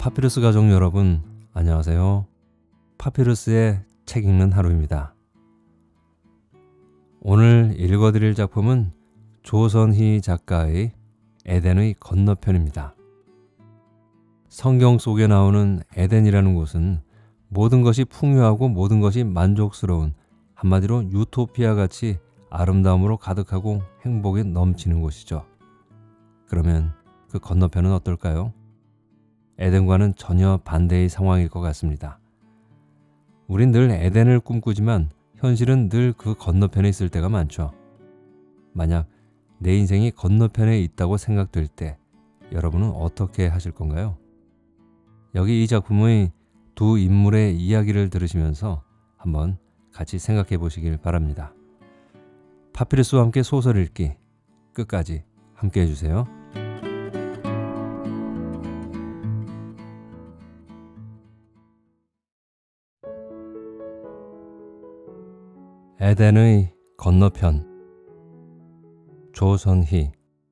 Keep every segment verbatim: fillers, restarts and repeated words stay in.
파피루스 가족 여러분, 안녕하세요. 파피루스의 책 읽는 하루입니다. 오늘 읽어드릴 작품은 조선희 작가의 에덴의 건너편입니다. 성경 속에 나오는 에덴이라는 곳은 모든 것이 풍요하고 모든 것이 만족스러운, 한마디로 유토피아 같이 아름다움으로 가득하고 행복이 넘치는 곳이죠. 그러면 그 건너편은 어떨까요? 에덴과는 전혀 반대의 상황일 것 같습니다. 우린 늘 에덴을 꿈꾸지만 현실은 늘 그 건너편에 있을 때가 많죠. 만약 내 인생이 건너편에 있다고 생각될 때 여러분은 어떻게 하실 건가요? 여기 이 작품의 두 인물의 이야기를 들으시면서 한번 같이 생각해 보시길 바랍니다. 파피루스와 함께 소설 읽기, 끝까지 함께 해주세요. 에덴의 건너편, 조선희.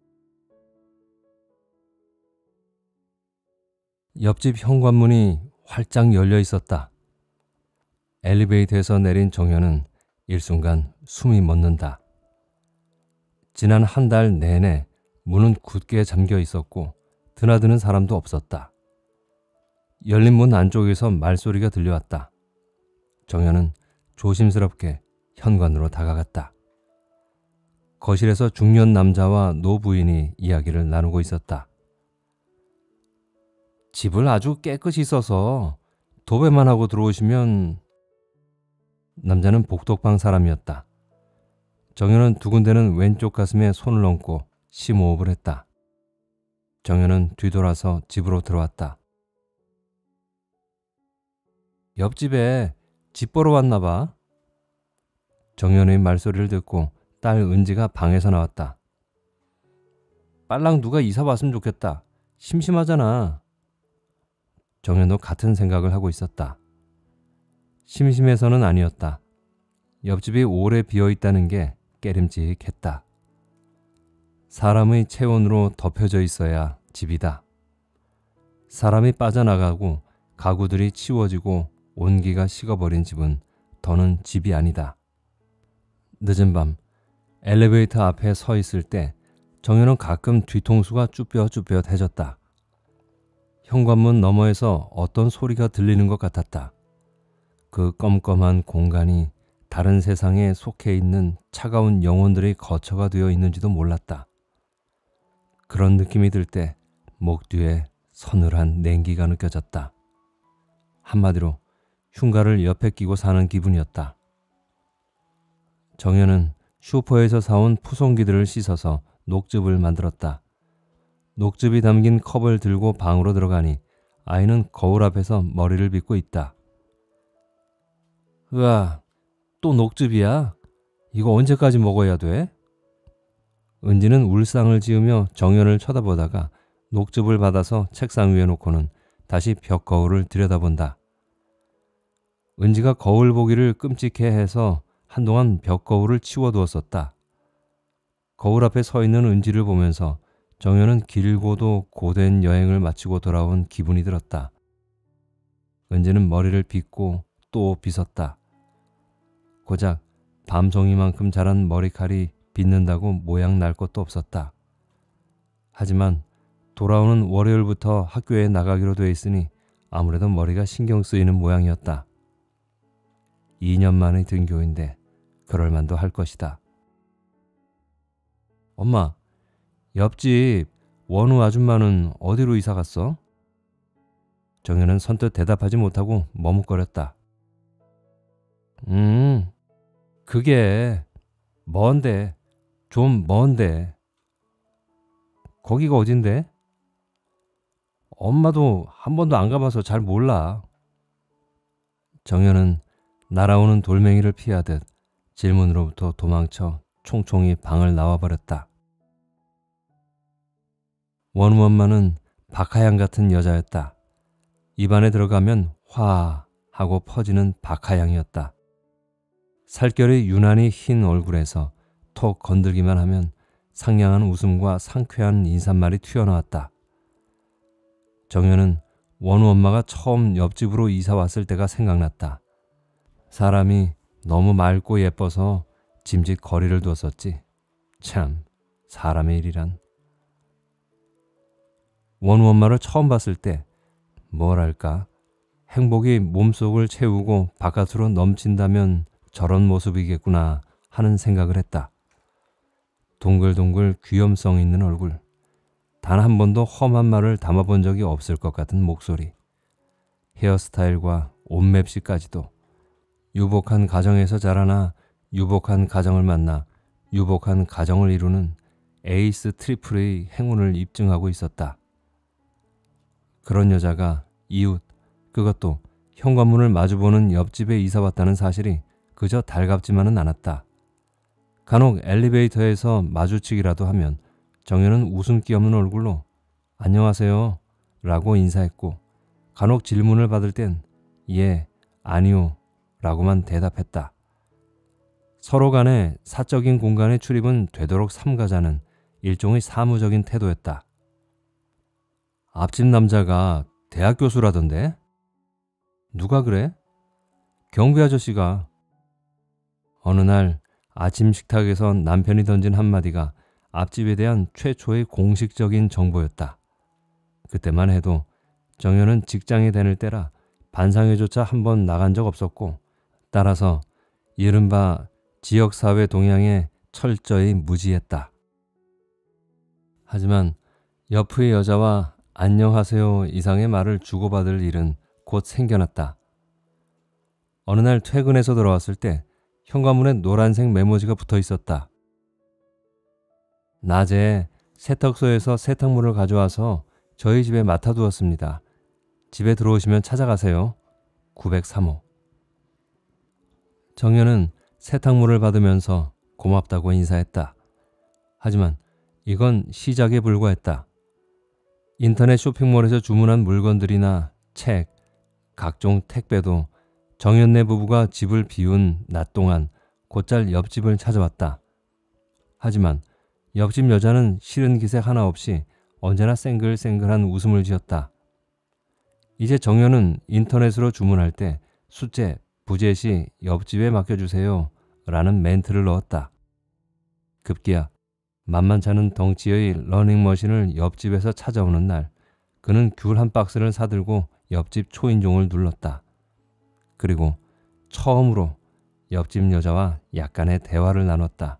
옆집 현관문이 활짝 열려 있었다. 엘리베이터에서 내린 정현은 일순간 숨이 멎는다. 지난 한 달 내내 문은 굳게 잠겨 있었고 드나드는 사람도 없었다. 열린 문 안쪽에서 말소리가 들려왔다. 정현은 조심스럽게 현관으로 다가갔다. 거실에서 중년 남자와 노부인이 이야기를 나누고 있었다. 집을 아주 깨끗이 써서 도배만 하고 들어오시면... 남자는 복덕방 사람이었다. 정현은 두근대는 왼쪽 가슴에 손을 얹고 심호흡을 했다. 정현은 뒤돌아서 집으로 들어왔다. 옆집에 집 보러 왔나 봐. 정현의 말소리를 듣고 딸 은지가 방에서 나왔다. 빨랑 누가 이사 왔으면 좋겠다. 심심하잖아. 정현도 같은 생각을 하고 있었다. 심심해서는 아니었다. 옆집이 오래 비어있다는 게 깨림직했다. 사람의 체온으로 덮여져 있어야 집이다. 사람이 빠져나가고 가구들이 치워지고 온기가 식어버린 집은 더는 집이 아니다. 늦은 밤 엘리베이터 앞에 서 있을 때 정현은 가끔 뒤통수가 쭈뼛쭈뼛해졌다. 현관문 너머에서 어떤 소리가 들리는 것 같았다. 그 껌껌한 공간이 다른 세상에 속해 있는 차가운 영혼들의 거처가 되어 있는지도 몰랐다. 그런 느낌이 들 때 목 뒤에 서늘한 냉기가 느껴졌다. 한마디로 흉가를 옆에 끼고 사는 기분이었다. 정현은 슈퍼에서 사온 푸송기들을 씻어서 녹즙을 만들었다. 녹즙이 담긴 컵을 들고 방으로 들어가니 아이는 거울 앞에서 머리를 빗고 있다. 으아, 또 녹즙이야? 이거 언제까지 먹어야 돼? 은지는 울상을 지으며 정현을 쳐다보다가 녹즙을 받아서 책상 위에 놓고는 다시 벽거울을 들여다본다. 은지가 거울 보기를 끔찍해 해서 한동안 벽거울을 치워두었었다. 거울 앞에 서 있는 은지를 보면서 정현은 길고도 고된 여행을 마치고 돌아온 기분이 들었다. 은지는 머리를 빗고 또 빗었다. 고작 밤송이만큼 자란 머리칼이 빗는다고 모양 날 것도 없었다. 하지만 돌아오는 월요일부터 학교에 나가기로 돼 있으니 아무래도 머리가 신경 쓰이는 모양이었다. 이 년 만의 등교인데 그럴 만도 할 것이다. 엄마, 옆집 원우 아줌마는 어디로 이사 갔어? 정현은 선뜻 대답하지 못하고 머뭇거렸다. 음, 그게 먼데, 좀 먼데. 거기가 어딘데? 엄마도 한 번도 안 가봐서 잘 몰라. 정현은 날아오는 돌멩이를 피하듯 질문으로부터 도망쳐 총총히 방을 나와버렸다. 원우 엄마는 박하양 같은 여자였다. 입안에 들어가면 화 하고 퍼지는 박하양이었다. 살결이 유난히 흰 얼굴에서 톡 건들기만 하면 상냥한 웃음과 상쾌한 인사말이 튀어나왔다. 정현은 원우 엄마가 처음 옆집으로 이사 왔을 때가 생각났다. 사람이 너무 맑고 예뻐서 짐짓 거리를 뒀었지. 참, 사람의 일이란. 원우 엄마를 처음 봤을 때 뭐랄까 행복이 몸속을 채우고 바깥으로 넘친다면 저런 모습이겠구나 하는 생각을 했다. 동글동글 귀염성 있는 얼굴, 단 한 번도 험한 말을 담아본 적이 없을 것 같은 목소리, 헤어스타일과 옷맵시까지도 유복한 가정에서 자라나 유복한 가정을 만나 유복한 가정을 이루는 에이스 트리플의 행운을 입증하고 있었다. 그런 여자가 이웃, 그것도 현관문을 마주보는 옆집에 이사 왔다는 사실이 그저 달갑지만은 않았다. 간혹 엘리베이터에서 마주치기라도 하면 정연은 웃음기 없는 얼굴로 안녕하세요 라고 인사했고, 간혹 질문을 받을 땐 예, 아니요 라고만 대답했다. 서로 간의 사적인 공간의 출입은 되도록 삼가자는 일종의 사무적인 태도였다. 앞집 남자가 대학 교수라던데? 누가 그래? 경비 아저씨가. 어느 날 아침 식탁에서 남편이 던진 한마디가 앞집에 대한 최초의 공식적인 정보였다. 그때만 해도 정연은 직장에 다닐 때라 반상회조차 한 번 나간 적 없었고, 따라서 이른바 지역사회 동향에 철저히 무지했다. 하지만 옆의 여자와 안녕하세요 이상의 말을 주고받을 일은 곧 생겨났다. 어느 날 퇴근해서 돌아왔을 때 현관문에 노란색 메모지가 붙어 있었다. 낮에 세탁소에서 세탁물을 가져와서 저희 집에 맡아두었습니다. 집에 들어오시면 찾아가세요. 구공삼 호. 정연은 세탁물을 받으면서 고맙다고 인사했다. 하지만 이건 시작에 불과했다. 인터넷 쇼핑몰에서 주문한 물건들이나 책, 각종 택배도 정연네 부부가 집을 비운 낮 동안 곧잘 옆집을 찾아왔다. 하지만 옆집 여자는 싫은 기색 하나 없이 언제나 쌩글쌩글한 웃음을 지었다. 이제 정연은 인터넷으로 주문할 때 숫제, 부재시 옆집에 맡겨주세요 라는 멘트를 넣었다. 급기야 만만찮은 덩치의 러닝머신을 옆집에서 찾아오는 날, 그는 귤 한 박스를 사들고 옆집 초인종을 눌렀다. 그리고 처음으로 옆집 여자와 약간의 대화를 나눴다.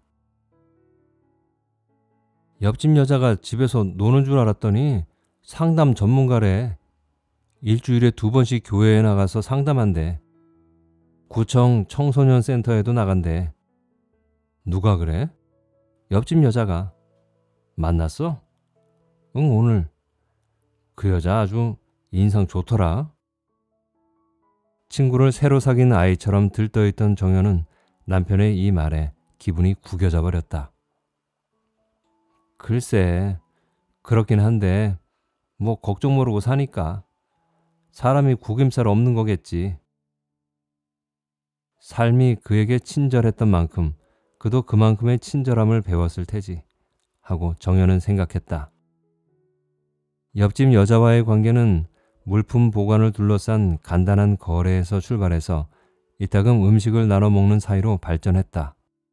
옆집 여자가 집에서 노는 줄 알았더니 상담 전문가래. 일주일에 두 번씩 교회에 나가서 상담한대. 구청 청소년 센터에도 나간대. 누가 그래? 옆집 여자가. 만났어? 응, 오늘. 그 여자 아주 인상 좋더라. 친구를 새로 사귄 아이처럼 들떠있던 정연은 남편의 이 말에 기분이 구겨져 버렸다. 글쎄, 그렇긴 한데 뭐 걱정 모르고 사니까. 사람이 구김살 없는 거겠지. 삶이 그에게 친절했던 만큼 그도 그만큼의 친절함을 배웠을 테지 하고 정연은 생각했다. 옆집 여자와의 관계는 물품 보관을 둘러싼 간단한 거래에서 출발해서 이따금 음식을 나눠 먹는 사이로 발전했다.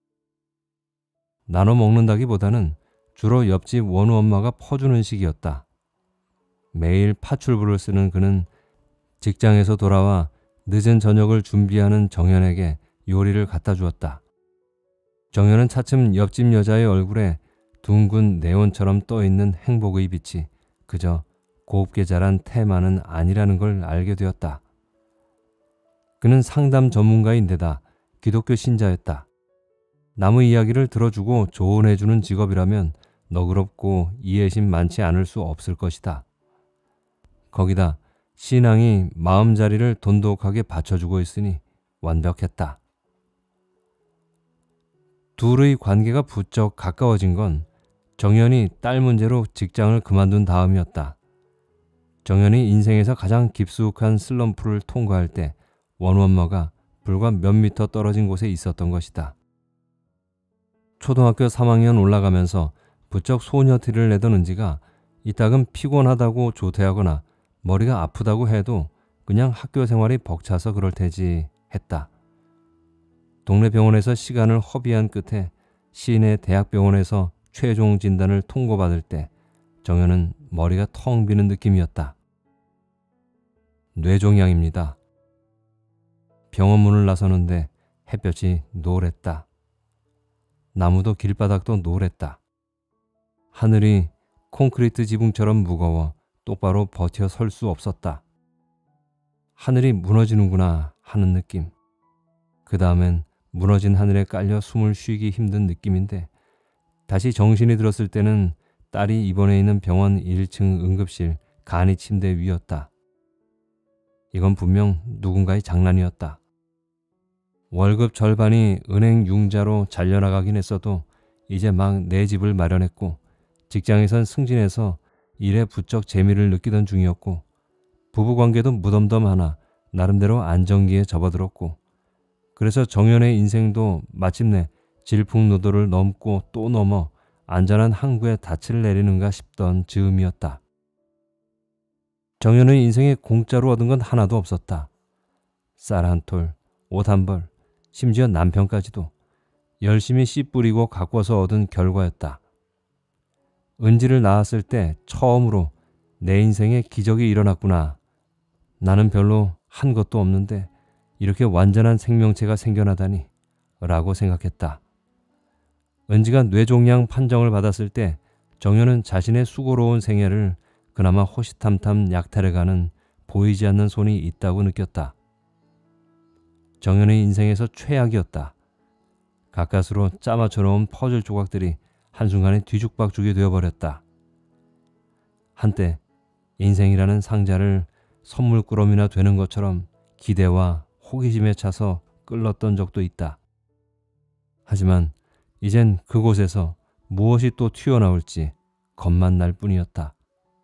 나눠 먹는다기보다는 주로 옆집 원우 엄마가 퍼주는 식이었다. 매일 파출부를 쓰는 그는 직장에서 돌아와 늦은 저녁을 준비하는 정연에게 요리를 갖다 주었다. 정연은 차츰 옆집 여자의 얼굴에 둥근 네온처럼 떠있는 행복의 빛이 그저 곱게 자란 테마는 아니라는 걸 알게 되었다. 그는 상담 전문가인데다 기독교 신자였다. 남의 이야기를 들어주고 조언해주는 직업이라면 너그럽고 이해심 많지 않을 수 없을 것이다. 거기다 신앙이 마음자리를 돈독하게 받쳐주고 있으니 완벽했다. 둘의 관계가 부쩍 가까워진 건 정연이 딸 문제로 직장을 그만둔 다음이었다. 정연이 인생에서 가장 깊숙한 슬럼프를 통과할 때 원우 엄마가 불과 몇 미터 떨어진 곳에 있었던 것이다. 초등학교 삼 학년 올라가면서 부쩍 소녀티를 내던 은지가 이따금 피곤하다고 조퇴하거나 머리가 아프다고 해도 그냥 학교 생활이 벅차서 그럴 테지 했다. 동네 병원에서 시간을 허비한 끝에 시내 대학병원에서 최종 진단을 통보받을 때 정연은 머리가 텅 비는 느낌이었다. 뇌종양입니다. 병원 문을 나서는데 햇볕이 노랬다. 나무도 길바닥도 노랬다. 하늘이 콘크리트 지붕처럼 무거워 똑바로 버텨 설 수 없었다. 하늘이 무너지는구나 하는 느낌. 그 다음엔 무너진 하늘에 깔려 숨을 쉬기 힘든 느낌인데 다시 정신이 들었을 때는 딸이 입원해 있는 병원 일 층 응급실 간이 침대 위였다. 이건 분명 누군가의 장난이었다. 월급 절반이 은행 융자로 잘려나가긴 했어도 이제 막 내 집을 마련했고 직장에선 승진해서 일에 부쩍 재미를 느끼던 중이었고 부부관계도 무덤덤하나 나름대로 안정기에 접어들었고 그래서 정연의 인생도 마침내 질풍노도를 넘고 또 넘어 안전한 항구에 닻을 내리는가 싶던 즈음이었다. 정연의 인생에 공짜로 얻은 건 하나도 없었다. 쌀 한 톨, 옷 한 벌, 심지어 남편까지도 열심히 씨 뿌리고 가꿔서 얻은 결과였다. 은지를 낳았을 때 처음으로 내 인생에 기적이 일어났구나. 나는 별로 한 것도 없는데 이렇게 완전한 생명체가 생겨나다니 라고 생각했다. 은지가 뇌종양 판정을 받았을 때 정연은 자신의 수고로운 생애를 그나마 호시탐탐 약탈해가는 보이지 않는 손이 있다고 느꼈다. 정연의 인생에서 최악이었다. 가까스로 짜맞춰놓은 퍼즐 조각들이 한순간에 뒤죽박죽이 되어버렸다. 한때 인생이라는 상자를 선물꾸러미나 되는 것처럼 기대와 호기심에 차서 끌렀던 적도 있다. 하지만 이젠 그곳에서 무엇이 또 튀어나올지 겁만 날 뿐이었다.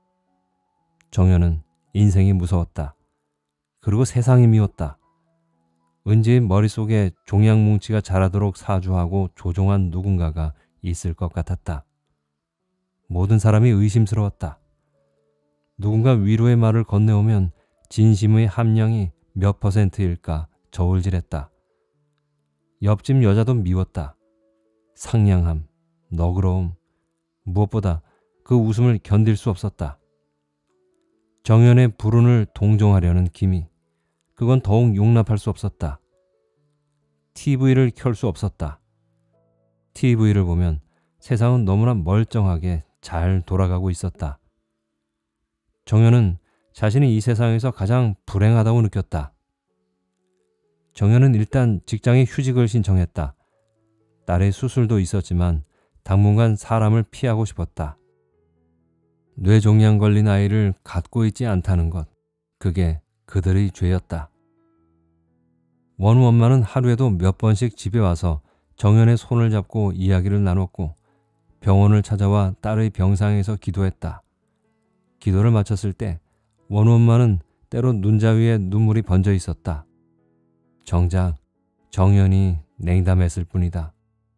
정연은 인생이 무서웠다. 그리고 세상이 미웠다. 은지의 머릿속에 종양뭉치가 자라도록 사주하고 조종한 누군가가 있을 것 같았다. 모든 사람이 의심스러웠다. 누군가 위로의 말을 건네오면 진심의 함량이 몇 퍼센트일까 저울질했다. 옆집 여자도 미웠다. 상냥함, 너그러움, 무엇보다 그 웃음을 견딜 수 없었다. 정연의 불운을 동정하려는 기미, 그건 더욱 용납할 수 없었다. 티비를 켤 수 없었다. 티비를 보면 세상은 너무나 멀쩡하게 잘 돌아가고 있었다. 정연은 자신이 이 세상에서 가장 불행하다고 느꼈다. 정연은 일단 직장에 휴직을 신청했다. 딸의 수술도 있었지만 당분간 사람을 피하고 싶었다. 뇌종양 걸린 아이를 갖고 있지 않다는 것, 그게 그들의 죄였다. 원우 엄마는 하루에도 몇 번씩 집에 와서 정연의 손을 잡고 이야기를 나눴고 병원을 찾아와 딸의 병상에서 기도했다. 기도를 마쳤을 때 원우 엄마는 때로 눈자 위에 눈물이 번져 있었다. 정작 정연이 냉담했을 뿐이다.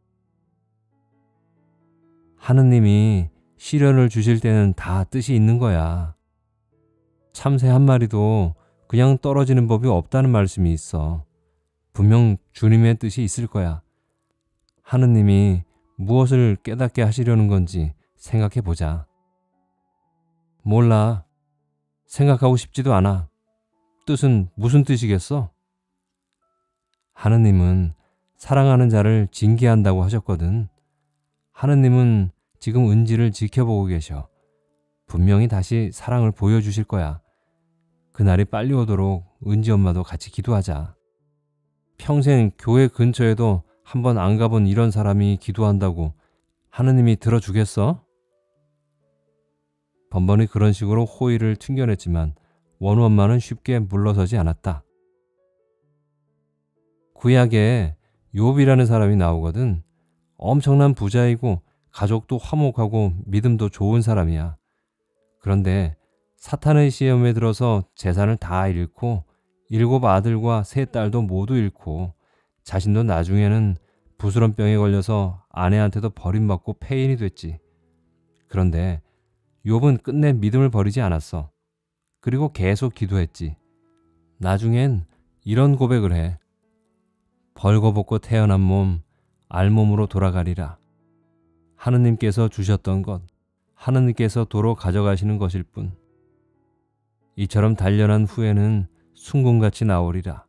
하느님이 시련을 주실 때는 다 뜻이 있는 거야. 참새 한 마리도 그냥 떨어지는 법이 없다는 말씀이 있어. 분명 주님의 뜻이 있을 거야. 하느님이 무엇을 깨닫게 하시려는 건지 생각해 보자. 몰라. 생각하고 싶지도 않아. 뜻은 무슨 뜻이겠어? 하느님은 사랑하는 자를 징계한다고 하셨거든. 하느님은 지금 은지를 지켜보고 계셔. 분명히 다시 사랑을 보여주실 거야. 그날이 빨리 오도록 은지 엄마도 같이 기도하자. 평생 교회 근처에도 한번 안 가본 이런 사람이 기도한다고 하느님이 들어주겠어? 번번이 그런 식으로 호의를 튕겨냈지만 원우 엄마는 쉽게 물러서지 않았다. 구약에 욥이라는 사람이 나오거든. 엄청난 부자이고 가족도 화목하고 믿음도 좋은 사람이야. 그런데 사탄의 시험에 들어서 재산을 다 잃고 일곱 아들과 세 딸도 모두 잃고 자신도 나중에는 부스럼 병에 걸려서 아내한테도 버림받고 폐인이 됐지. 그런데 욥은 끝내 믿음을 버리지 않았어. 그리고 계속 기도했지. 나중엔 이런 고백을 해. 벌거벗고 태어난 몸 알몸으로 돌아가리라. 하느님께서 주셨던 것 하느님께서 도로 가져가시는 것일 뿐. 이처럼 단련한 후에는 순금같이 나오리라.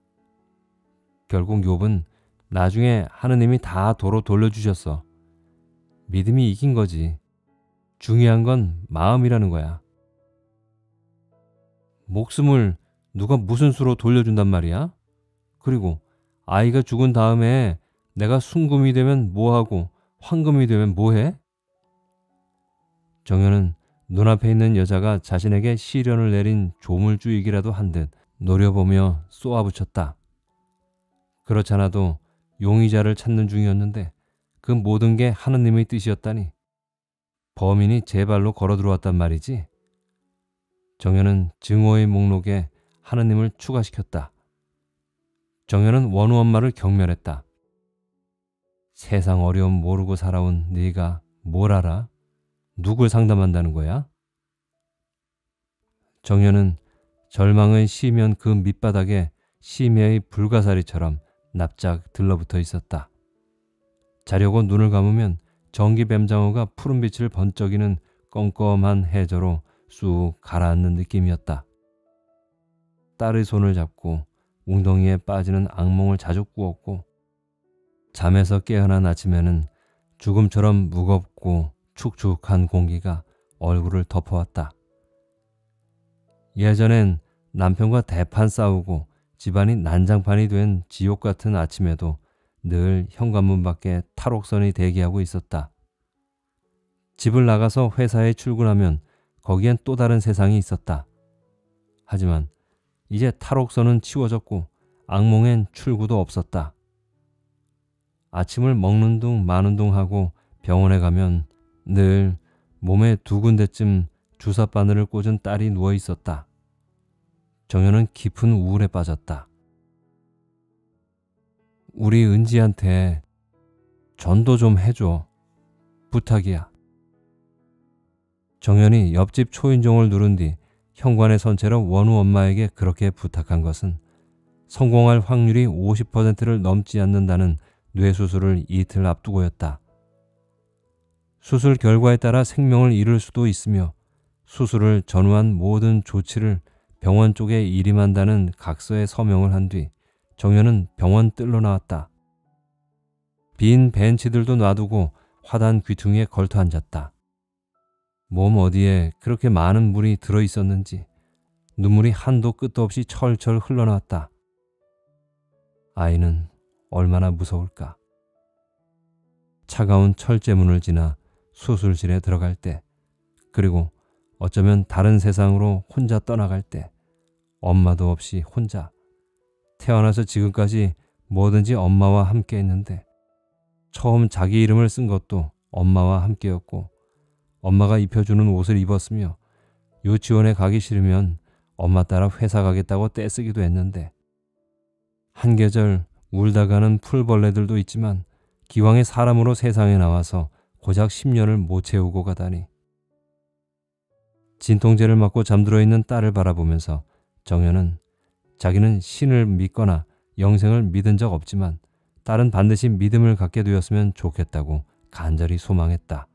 결국 욥은 나중에 하느님이 다 도로 돌려주셨어. 믿음이 이긴 거지. 중요한 건 마음이라는 거야. 목숨을 누가 무슨 수로 돌려준단 말이야? 그리고 아이가 죽은 다음에 내가 순금이 되면 뭐하고 황금이 되면 뭐해? 정연은 눈앞에 있는 여자가 자신에게 시련을 내린 조물주이기라도 한 듯 노려보며 쏘아붙였다. 그렇잖아도 용의자를 찾는 중이었는데 그 모든 게 하느님의 뜻이었다니. 범인이 제 발로 걸어 들어왔단 말이지. 정연은 증오의 목록에 하느님을 추가시켰다. 정연은 원우 엄마를 경멸했다. 세상 어려움 모르고 살아온 네가 뭘 알아? 누굴 상담한다는 거야? 정연은 절망의 시면 그 밑바닥에 심해의 불가사리처럼 납작 들러붙어 있었다. 자려고 눈을 감으면 전기 뱀장어가 푸른 빛을 번쩍이는 껌껌한 해저로 쑥 가라앉는 느낌이었다. 딸의 손을 잡고 웅덩이에 빠지는 악몽을 자주 꾸었고 잠에서 깨어난 아침에는 죽음처럼 무겁고 축축한 공기가 얼굴을 덮어왔다. 예전엔 남편과 대판 싸우고 집안이 난장판이 된 지옥 같은 아침에도 늘 현관문 밖에 탈옥선이 대기하고 있었다. 집을 나가서 회사에 출근하면 거기엔 또 다른 세상이 있었다. 하지만 이제 탈옥선은 치워졌고 악몽엔 출구도 없었다. 아침을 먹는 둥 마는 둥 하고 병원에 가면 늘 몸에 두 군데쯤 주사 바늘을 꽂은 딸이 누워 있었다. 정연은 깊은 우울에 빠졌다. 우리 은지한테 전도 좀 해줘. 부탁이야. 정연이 옆집 초인종을 누른 뒤 현관에 선 채로 원우 엄마에게 그렇게 부탁한 것은 성공할 확률이 오십 퍼센트를 넘지 않는다는 뇌수술을 이틀 앞두고였다. 수술 결과에 따라 생명을 잃을 수도 있으며 수술을 전후한 모든 조치를 병원 쪽에 일임한다는 각서에 서명을 한 뒤 정연은 병원 뜰로 나왔다. 빈 벤치들도 놔두고 화단 귀퉁이에 걸터 앉았다. 몸 어디에 그렇게 많은 물이 들어있었는지 눈물이 한도 끝도 없이 철철 흘러나왔다. 아이는 얼마나 무서울까. 차가운 철제문을 지나 수술실에 들어갈 때, 그리고 어쩌면 다른 세상으로 혼자 떠나갈 때, 엄마도 없이 혼자, 태어나서 지금까지 뭐든지 엄마와 함께 했는데 처음 자기 이름을 쓴 것도 엄마와 함께였고 엄마가 입혀주는 옷을 입었으며 유치원에 가기 싫으면 엄마 따라 회사 가겠다고 떼쓰기도 했는데 한 계절 울다 가는 풀벌레들도 있지만 기왕에 사람으로 세상에 나와서 고작 십 년을 못 채우고 가다니. 진통제를 맞고 잠들어 있는 딸을 바라보면서 정연은 자기는 신을 믿거나 영생을 믿은 적 없지만 딸은 반드시 믿음을 갖게 되었으면 좋겠다고 간절히 소망했다.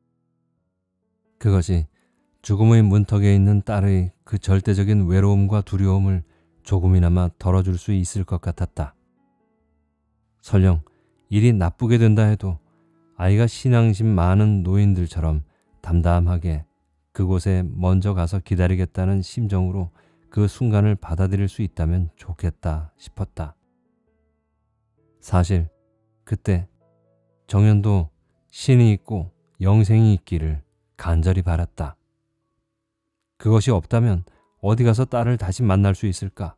그것이 죽음의 문턱에 있는 딸의 그 절대적인 외로움과 두려움을 조금이나마 덜어줄 수 있을 것 같았다. 설령 일이 나쁘게 된다 해도 아이가 신앙심 많은 노인들처럼 담담하게 그곳에 먼저 가서 기다리겠다는 심정으로 그 순간을 받아들일 수 있다면 좋겠다 싶었다. 사실 그때 정연도 신이 있고 영생이 있기를 간절히 바랐다. 그것이 없다면 어디 가서 딸을 다시 만날 수 있을까?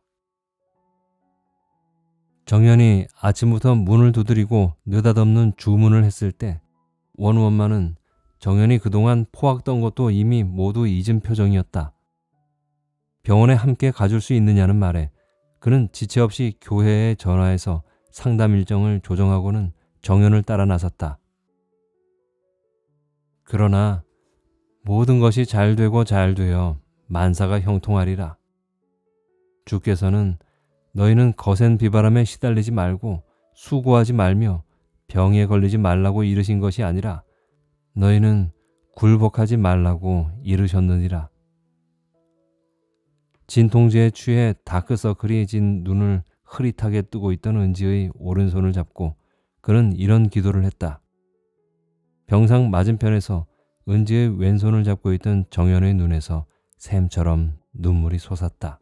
정연이 아침부터 문을 두드리고 느닷없는 주문을 했을 때 원우 엄마는 정연이 그동안 포악던 것도 이미 모두 잊은 표정이었다. 병원에 함께 가줄 수 있느냐는 말에 그는 지체 없이 교회에 전화해서 상담 일정을 조정하고는 정연을 따라 나섰다. 그러나 모든 것이 잘 되고 잘 되어 만사가 형통하리라. 주께서는 너희는 거센 비바람에 시달리지 말고 수고하지 말며 병에 걸리지 말라고 이르신 것이 아니라 너희는 굴복하지 말라고 이르셨느니라. 진통제에 취해 다크서클이 진 눈을 흐릿하게 뜨고 있던 은지의 오른손을 잡고 그는 이런 기도를 했다. 병상 맞은편에서 은지의 왼손을 잡고 있던 정연의 눈에서 샘처럼 눈물이 솟았다.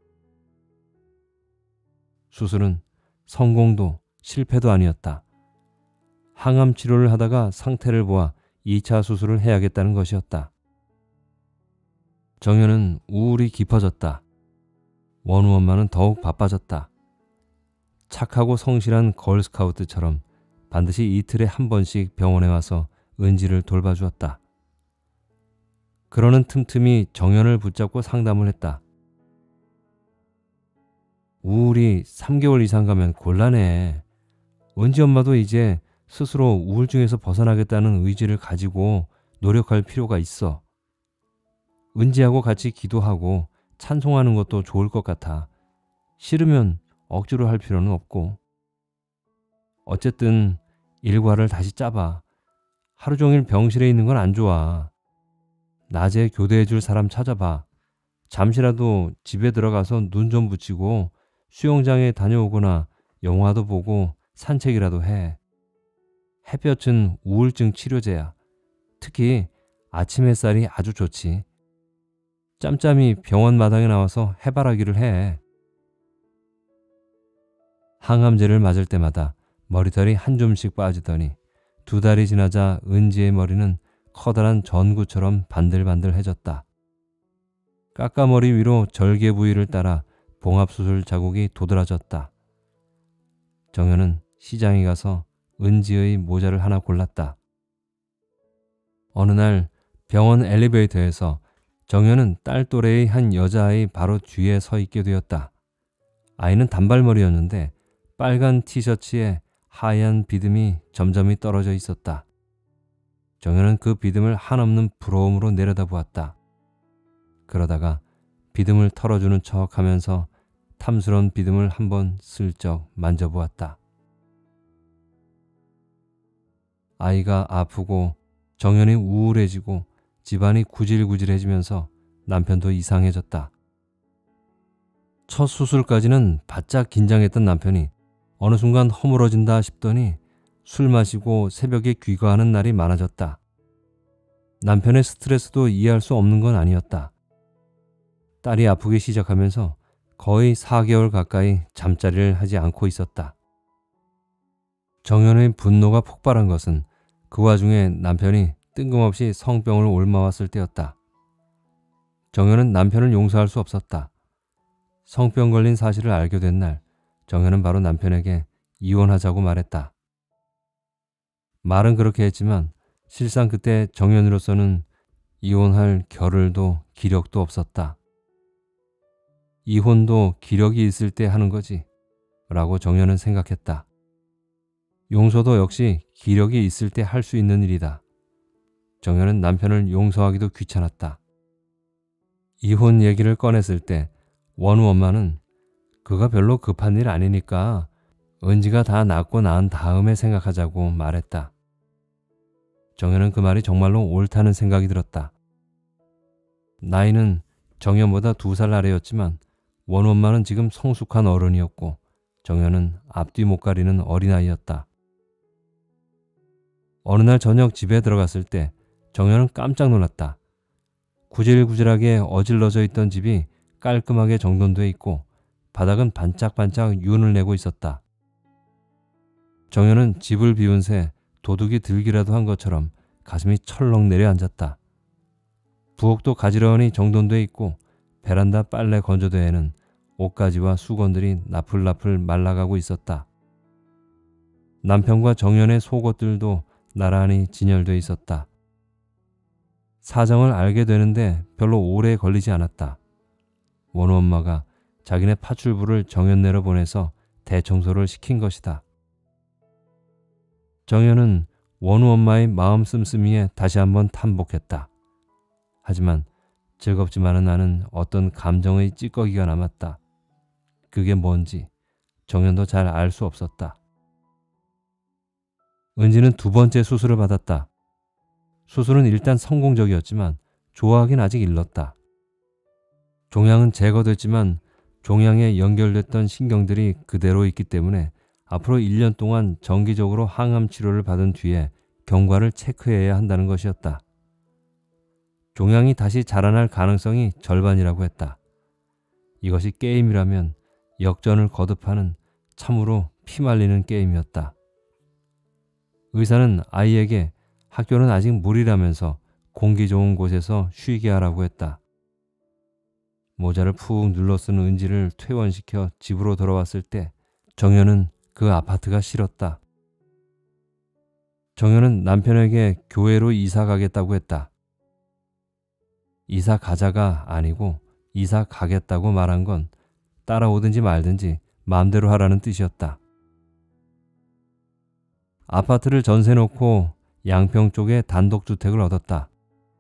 수술은 성공도 실패도 아니었다. 항암 치료를 하다가 상태를 보아 이 차 수술을 해야겠다는 것이었다. 정연은 우울이 깊어졌다. 원우 엄마는 더욱 바빠졌다. 착하고 성실한 걸스카우트처럼 반드시 이틀에 한 번씩 병원에 와서 은지를 돌봐주었다. 그러는 틈틈이 정연을 붙잡고 상담을 했다. 우울이 삼 개월 이상 가면 곤란해. 은지 엄마도 이제 스스로 우울증에서 벗어나겠다는 의지를 가지고 노력할 필요가 있어. 은지하고 같이 기도하고 찬송하는 것도 좋을 것 같아. 싫으면 억지로 할 필요는 없고. 어쨌든 일과를 다시 짜봐. 하루 종일 병실에 있는 건 안 좋아. 낮에 교대해 줄 사람 찾아봐. 잠시라도 집에 들어가서 눈 좀 붙이고 수영장에 다녀오거나 영화도 보고 산책이라도 해. 햇볕은 우울증 치료제야. 특히 아침 햇살이 아주 좋지. 짬짬이 병원 마당에 나와서 해바라기를 해. 항암제를 맞을 때마다 머리털이 한 줌씩 빠지더니 두 달이 지나자 은지의 머리는 커다란 전구처럼 반들반들해졌다. 까까머리 위로 절개 부위를 따라 봉합수술 자국이 도드라졌다. 정연은 시장에 가서 은지의 모자를 하나 골랐다. 어느 날 병원 엘리베이터에서 정연은 딸 또래의 한 여자아이 바로 뒤에 서 있게 되었다. 아이는 단발머리였는데 빨간 티셔츠에 하얀 비듬이 점점이 떨어져 있었다. 정연은 그 비듬을 한없는 부러움으로 내려다보았다. 그러다가 비듬을 털어주는 척 하면서 탐스러운 비듬을 한번 슬쩍 만져보았다. 아이가 아프고 정연이 우울해지고 집안이 구질구질해지면서 남편도 이상해졌다. 첫 수술까지는 바짝 긴장했던 남편이 어느 순간 허물어진다 싶더니 술 마시고 새벽에 귀가하는 날이 많아졌다. 남편의 스트레스도 이해할 수 없는 건 아니었다. 딸이 아프기 시작하면서 거의 사 개월 가까이 잠자리를 하지 않고 있었다. 정연의 분노가 폭발한 것은 그 와중에 남편이 뜬금없이 성병을 옮아왔을 때였다. 정연은 남편을 용서할 수 없었다. 성병 걸린 사실을 알게 된 날 정연은 바로 남편에게 이혼하자고 말했다. 말은 그렇게 했지만 실상 그때 정연으로서는 이혼할 겨를도 기력도 없었다. 이혼도 기력이 있을 때 하는 거지 라고 정연은 생각했다. 용서도 역시 기력이 있을 때 할 수 있는 일이다. 정연은 남편을 용서하기도 귀찮았다. 이혼 얘기를 꺼냈을 때 원우 엄마는 그가 별로 급한 일 아니니까 은지가 다 낫고 나은 다음에 생각하자고 말했다. 정연은 그 말이 정말로 옳다는 생각이 들었다. 나이는 정연보다 두 살 아래였지만 원우 엄마는 지금 성숙한 어른이었고 정연은 앞뒤 못 가리는 어린아이였다. 어느 날 저녁 집에 들어갔을 때 정연은 깜짝 놀랐다. 구질구질하게 어질러져 있던 집이 깔끔하게 정돈돼 있고 바닥은 반짝반짝 윤을 내고 있었다. 정연은 집을 비운 새 도둑이 들기라도 한 것처럼 가슴이 철렁 내려앉았다. 부엌도 가지런히 정돈돼 있고 베란다 빨래 건조대에는 옷가지와 수건들이 나풀나풀 말라가고 있었다. 남편과 정연의 속옷들도 나란히 진열돼 있었다. 사정을 알게 되는데 별로 오래 걸리지 않았다. 원우 엄마가 자기네 파출부를 정연네로 보내서 대청소를 시킨 것이다. 정연은 원우 엄마의 마음 씀씀이에 다시 한번 탐복했다. 하지만 즐겁지만은 나는 어떤 감정의 찌꺼기가 남았다. 그게 뭔지 정연도 잘 알 수 없었다. 은지는 두 번째 수술을 받았다. 수술은 일단 성공적이었지만 좋아하긴 아직 일렀다. 종양은 제거됐지만 종양에 연결됐던 신경들이 그대로 있기 때문에 앞으로 일 년 동안 정기적으로 항암 치료를 받은 뒤에 경과를 체크해야 한다는 것이었다. 종양이 다시 자라날 가능성이 절반이라고 했다. 이것이 게임이라면 역전을 거듭하는 참으로 피말리는 게임이었다. 의사는 아이에게 학교는 아직 무리라면서 공기 좋은 곳에서 쉬게 하라고 했다. 모자를 푹 눌러 쓴 은지를 퇴원시켜 집으로 돌아왔을 때 정연은 그 아파트가 싫었다. 정연은 남편에게 교회로 이사 가겠다고 했다. 이사 가자가 아니고 이사 가겠다고 말한 건 따라오든지 말든지 마음대로 하라는 뜻이었다. 아파트를 전세 놓고 양평 쪽에 단독주택을 얻었다.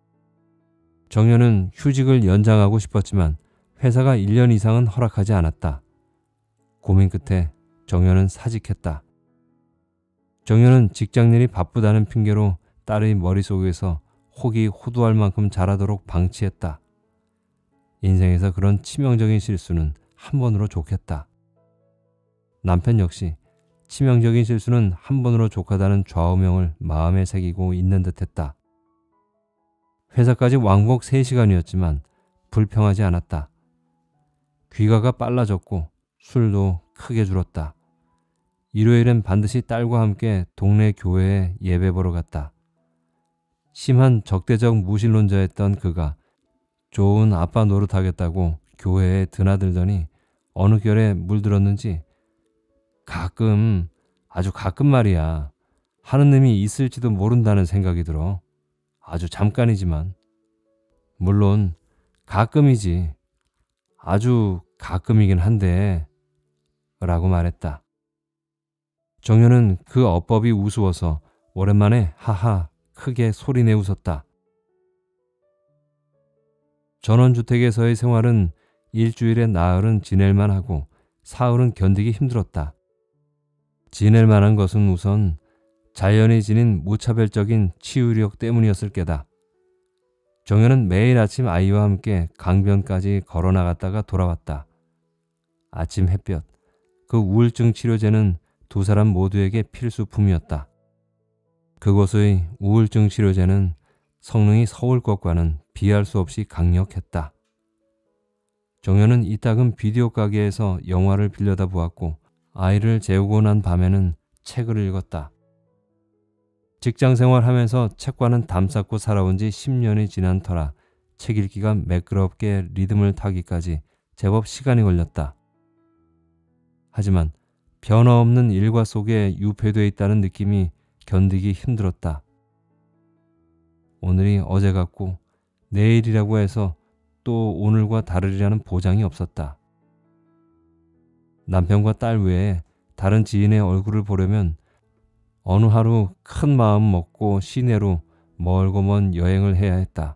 정연은 휴직을 연장하고 싶었지만 회사가 일 년 이상은 허락하지 않았다. 고민 끝에 정연은 사직했다. 정연은 직장일이 바쁘다는 핑계로 딸의 머릿속에서 혹이 호두할 만큼 자라도록 방치했다. 인생에서 그런 치명적인 실수는 한 번으로 좋겠다. 남편 역시 치명적인 실수는 한 번으로 족하다는 좌우명을 마음에 새기고 있는 듯했다. 회사까지 왕복 세 시간이었지만 불평하지 않았다. 귀가가 빨라졌고 술도 크게 줄었다. 일요일엔 반드시 딸과 함께 동네 교회에 예배 보러 갔다. 심한 적대적 무신론자였던 그가 좋은 아빠 노릇하겠다고 교회에 드나들더니 어느 결에 물들었는지 가끔, 아주 가끔 말이야, 하느님이 있을지도 모른다는 생각이 들어. 아주 잠깐이지만. 물론 가끔이지. 아주 가끔이긴 한데 라고 말했다. 정연은 그 어법이 우스워서 오랜만에 하하 크게 소리내 웃었다. 전원주택에서의 생활은 일주일에 나흘은 지낼만 하고 사흘은 견디기 힘들었다. 지낼 만한 것은 우선 자연이 지닌 무차별적인 치유력 때문이었을 게다. 정연은 매일 아침 아이와 함께 강변까지 걸어 나갔다가 돌아왔다. 아침 햇볕, 그 우울증 치료제는 두 사람 모두에게 필수품이었다. 그곳의 우울증 치료제는 성능이 서울 것과는 비할 수 없이 강력했다. 정연은 이따금 비디오 가게에서 영화를 빌려다 보았고 아이를 재우고 난 밤에는 책을 읽었다. 직장생활 하면서 책과는 담쌓고 살아온 지 십 년이 지난 터라 책 읽기가 매끄럽게 리듬을 타기까지 제법 시간이 걸렸다. 하지만 변화없는 일과 속에 유폐되어 있다는 느낌이 견디기 힘들었다. 오늘이 어제 같고 내일이라고 해서 또 오늘과 다르리라는 보장이 없었다. 남편과 딸 외에 다른 지인의 얼굴을 보려면 어느 하루 큰 마음 먹고 시내로 멀고 먼 여행을 해야 했다.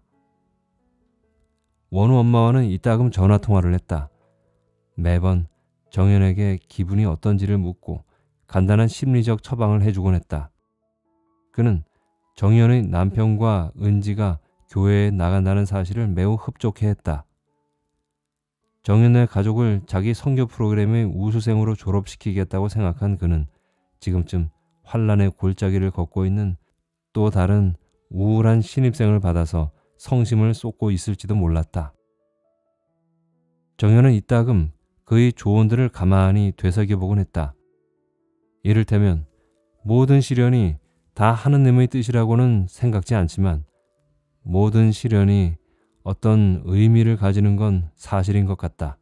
원우 엄마와는 이따금 전화통화를 했다. 매번 정연에게 기분이 어떤지를 묻고 간단한 심리적 처방을 해주곤 했다. 그는 정연의 남편과 은지가 교회에 나간다는 사실을 매우 흡족해했다. 정연의 가족을 자기 선교 프로그램의 우수생으로 졸업시키겠다고 생각한 그는 지금쯤 환란의 골짜기를 걷고 있는 또 다른 우울한 신입생을 받아서 성심을 쏟고 있을지도 몰랐다. 정연은 이따금 그의 조언들을 가만히 되새겨보곤 했다. 이를테면 모든 시련이 다 하느님의 뜻이라고는 생각지 않지만 모든 시련이 어떤 의미를 가지는 건 사실인 것 같다.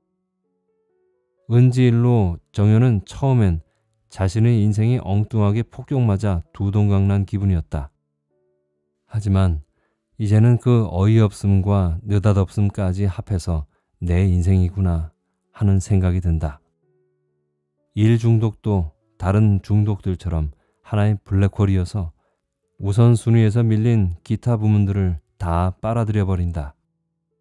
은지일로 정연은 처음엔 자신의 인생이 엉뚱하게 폭격맞아 두동강난 기분이었다. 하지만 이제는 그 어이없음과 느닷없음까지 합해서 내 인생이구나 하는 생각이 든다. 일 중독도 다른 중독들처럼 하나의 블랙홀이어서 우선순위에서 밀린 기타 부문들을 다 빨아들여 버린다.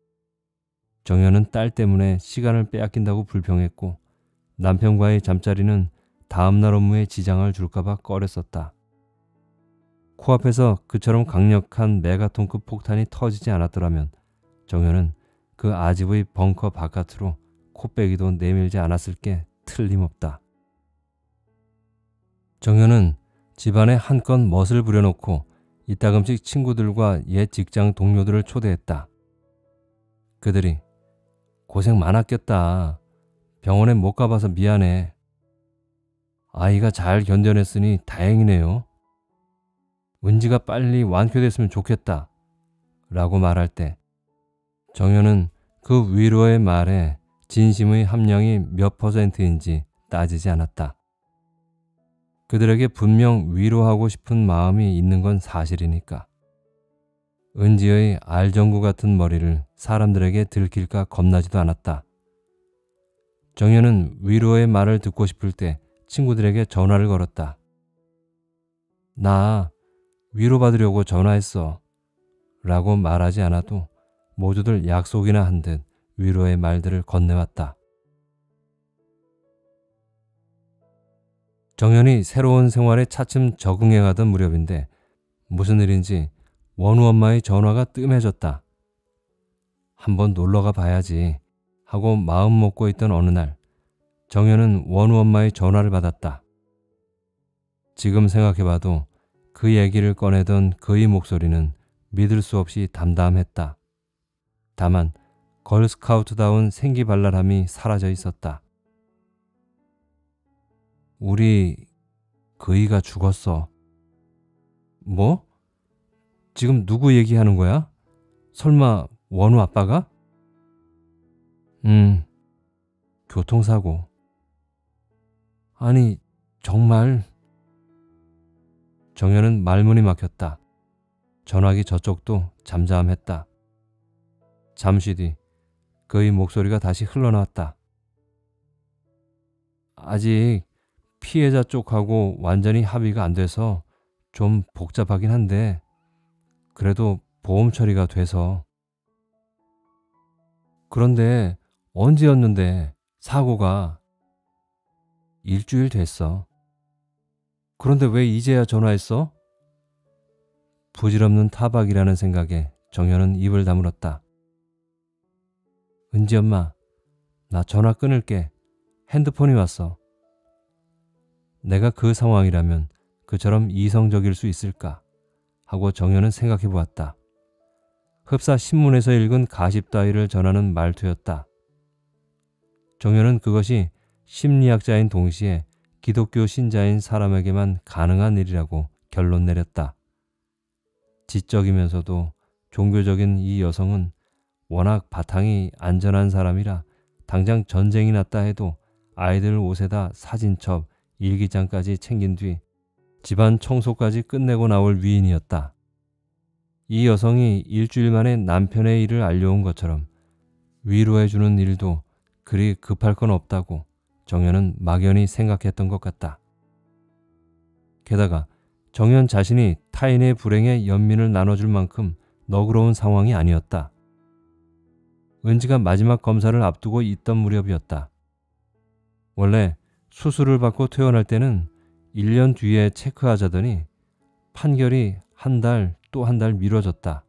정연은 딸 때문에 시간을 빼앗긴다고 불평했고 남편과의 잠자리는 다음날 업무에 지장을 줄까봐 꺼렸었다. 코앞에서 그처럼 강력한 메가톤급 폭탄이 터지지 않았더라면 정연은 그 아집의 벙커 바깥으로 코빼기도 내밀지 않았을 게 틀림없다. 정연은 집안에 한껏 멋을 부려놓고 이따금씩 친구들과 옛 직장 동료들을 초대했다. 그들이 고생 많았겠다. 병원에 못 가봐서 미안해. 아이가 잘 견뎌냈으니 다행이네요. 은지가 빨리 완쾌됐으면 좋겠다. 라고 말할 때 정연은 그 위로의 말에 진심의 함량이 몇 퍼센트인지 따지지 않았다. 그들에게 분명 위로하고 싶은 마음이 있는 건 사실이니까. 은지의 알전구 같은 머리를 사람들에게 들킬까 겁나지도 않았다. 정연은 위로의 말을 듣고 싶을 때 친구들에게 전화를 걸었다. 나 위로받으려고 전화했어. 라고 말하지 않아도 모두들 약속이나 한 듯 위로의 말들을 건네왔다. 정연이 새로운 생활에 차츰 적응해가던 무렵인데 무슨 일인지 원우 엄마의 전화가 뜸해졌다. 한번 놀러가 봐야지 하고 마음 먹고 있던 어느 날 정연은 원우 엄마의 전화를 받았다. 지금 생각해봐도 그 얘기를 꺼내던 그의 목소리는 믿을 수 없이 담담했다. 다만 걸스카우트다운 생기발랄함이 사라져 있었다. 우리 그이가 죽었어. 뭐? 지금 누구 얘기하는 거야? 설마 원우 아빠가? 음, 교통사고. 아니, 정말? 정연은 말문이 막혔다. 전화기 저쪽도 잠잠했다. 잠시 뒤 그의 목소리가 다시 흘러나왔다. 아직 피해자 쪽하고 완전히 합의가 안 돼서 좀 복잡하긴 한데 그래도 보험 처리가 돼서. 그런데 언제였는데 사고가? 일주일 됐어. 그런데 왜 이제야 전화했어? 부질없는 타박이라는 생각에 정연은 입을 다물었다. 은지 엄마, 나 전화 끊을게. 핸드폰이 왔어. 내가 그 상황이라면 그처럼 이성적일 수 있을까 하고 정연은 생각해 보았다. 흡사 신문에서 읽은 가십 따위를 전하는 말투였다. 정연은 그것이 심리학자인 동시에 기독교 신자인 사람에게만 가능한 일이라고 결론 내렸다. 지적이면서도 종교적인 이 여성은 워낙 바탕이 안전한 사람이라 당장 전쟁이 났다 해도 아이들 옷에다 사진첩, 일기장까지 챙긴 뒤 집안 청소까지 끝내고 나올 위인이었다. 이 여성이 일주일 만에 남편의 일을 알려온 것처럼 위로해주는 일도 그리 급할 건 없다고 정연은 막연히 생각했던 것 같다. 게다가 정연 자신이 타인의 불행에 연민을 나눠줄 만큼 너그러운 상황이 아니었다. 은지가 마지막 검사를 앞두고 있던 무렵이었다. 원래 수술을 받고 퇴원할 때는 일 년 뒤에 체크하자더니 판결이 한 달 또 한 달 미뤄졌다.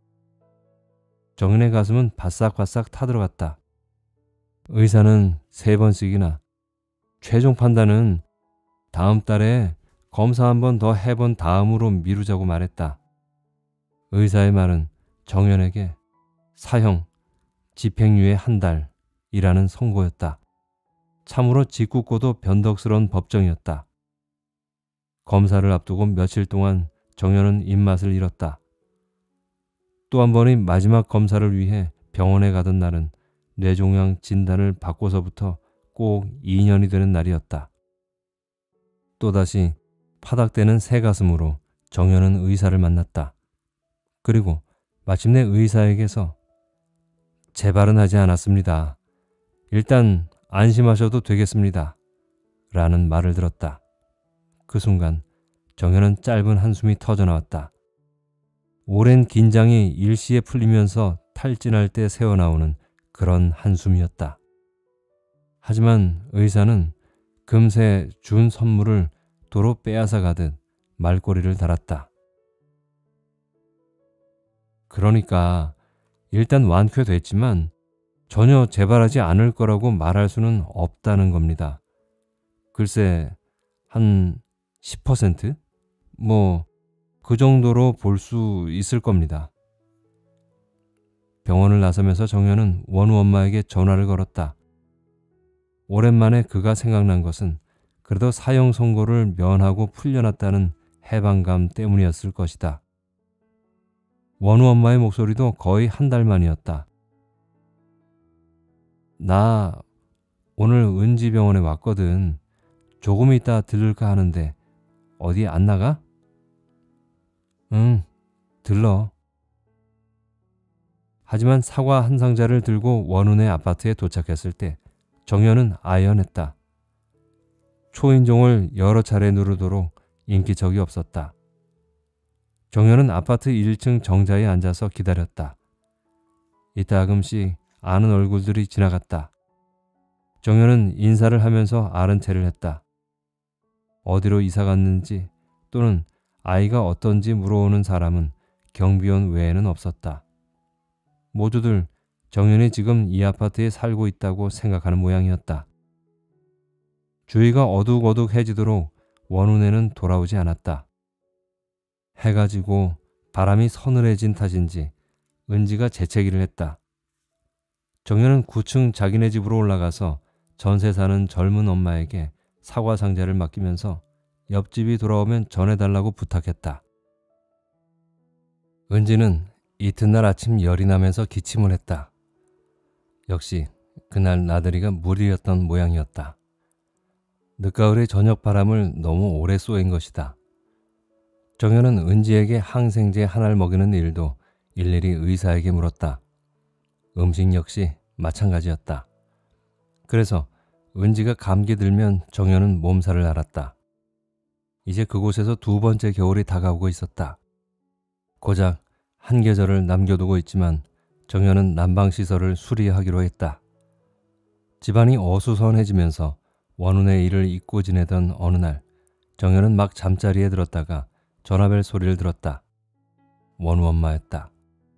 정연의 가슴은 바싹바싹 타들어갔다. 의사는 세 번씩이나 최종 판단은 다음 달에 검사 한 번 더 해본 다음으로 미루자고 말했다. 의사의 말은 정연에게 사형, 집행유예 한 달이라는 선고였다. 참으로 짓궂고도 변덕스러운 법정이었다. 검사를 앞두고 며칠 동안 정연은 입맛을 잃었다. 또 한 번의 마지막 검사를 위해 병원에 가던 날은 뇌종양 진단을 받고서부터 꼭 이 년이 되는 날이었다. 또다시 파닥대는 새 가슴으로 정연은 의사를 만났다. 그리고 마침내 의사에게서 재발은 하지 않았습니다. 일단 안심하셔도 되겠습니다. 라는 말을 들었다. 그 순간 정연은 짧은 한숨이 터져나왔다. 오랜 긴장이 일시에 풀리면서 탈진할 때 새어나오는 그런 한숨이었다. 하지만 의사는 금세 준 선물을 도로 빼앗아 가듯 말꼬리를 달았다. 그러니까 일단 완쾌됐지만 전혀 재발하지 않을 거라고 말할 수는 없다는 겁니다. 글쎄 한 십 퍼센트? 뭐 그 정도로 볼 수 있을 겁니다. 병원을 나서면서 정연은 원우 엄마에게 전화를 걸었다. 오랜만에 그가 생각난 것은 그래도 사형 선고를 면하고 풀려났다는 해방감 때문이었을 것이다. 원우 엄마의 목소리도 거의 한 달 만이었다. 나 오늘 은지병원에 왔거든. 조금 있다 들를까 하는데 어디 안 나가? 응, 들러. 하지만 사과 한 상자를 들고 원훈의 아파트에 도착했을 때 정연은 아연했다. 초인종을 여러 차례 누르도록 인기척이 없었다. 정연은 아파트 일 층 정자에 앉아서 기다렸다. 이따금씩 아는 얼굴들이 지나갔다. 정연은 인사를 하면서 아른 체를 했다. 어디로 이사 갔는지 또는 아이가 어떤지 물어오는 사람은 경비원 외에는 없었다. 모두들 정연이 지금 이 아파트에 살고 있다고 생각하는 모양이었다. 주위가 어둑어둑해지도록 원훈에는 돌아오지 않았다. 해가 지고 바람이 서늘해진 탓인지 은지가 재채기를 했다. 정연은 구 층 자기네 집으로 올라가서 전세 사는 젊은 엄마에게 사과 상자를 맡기면서 옆집이 돌아오면 전해달라고 부탁했다. 은지는 이튿날 아침 열이 나면서 기침을 했다. 역시 그날 나들이가 무리였던 모양이었다. 늦가을의 저녁 바람을 너무 오래 쏘인 것이다. 정연은 은지에게 항생제 하나를 먹이는 일도 일일이 의사에게 물었다. 음식 역시 마찬가지였다. 그래서 은지가 감기 들면 정연은 몸살을 앓았다. 이제 그곳에서 두 번째 겨울이 다가오고 있었다. 고작 한 계절을 남겨두고 있지만 정연은 난방시설을 수리하기로 했다. 집안이 어수선해지면서 원훈의 일을 잊고 지내던 어느 날 정연은 막 잠자리에 들었다가 전화벨 소리를 들었다. 원우 엄마였다.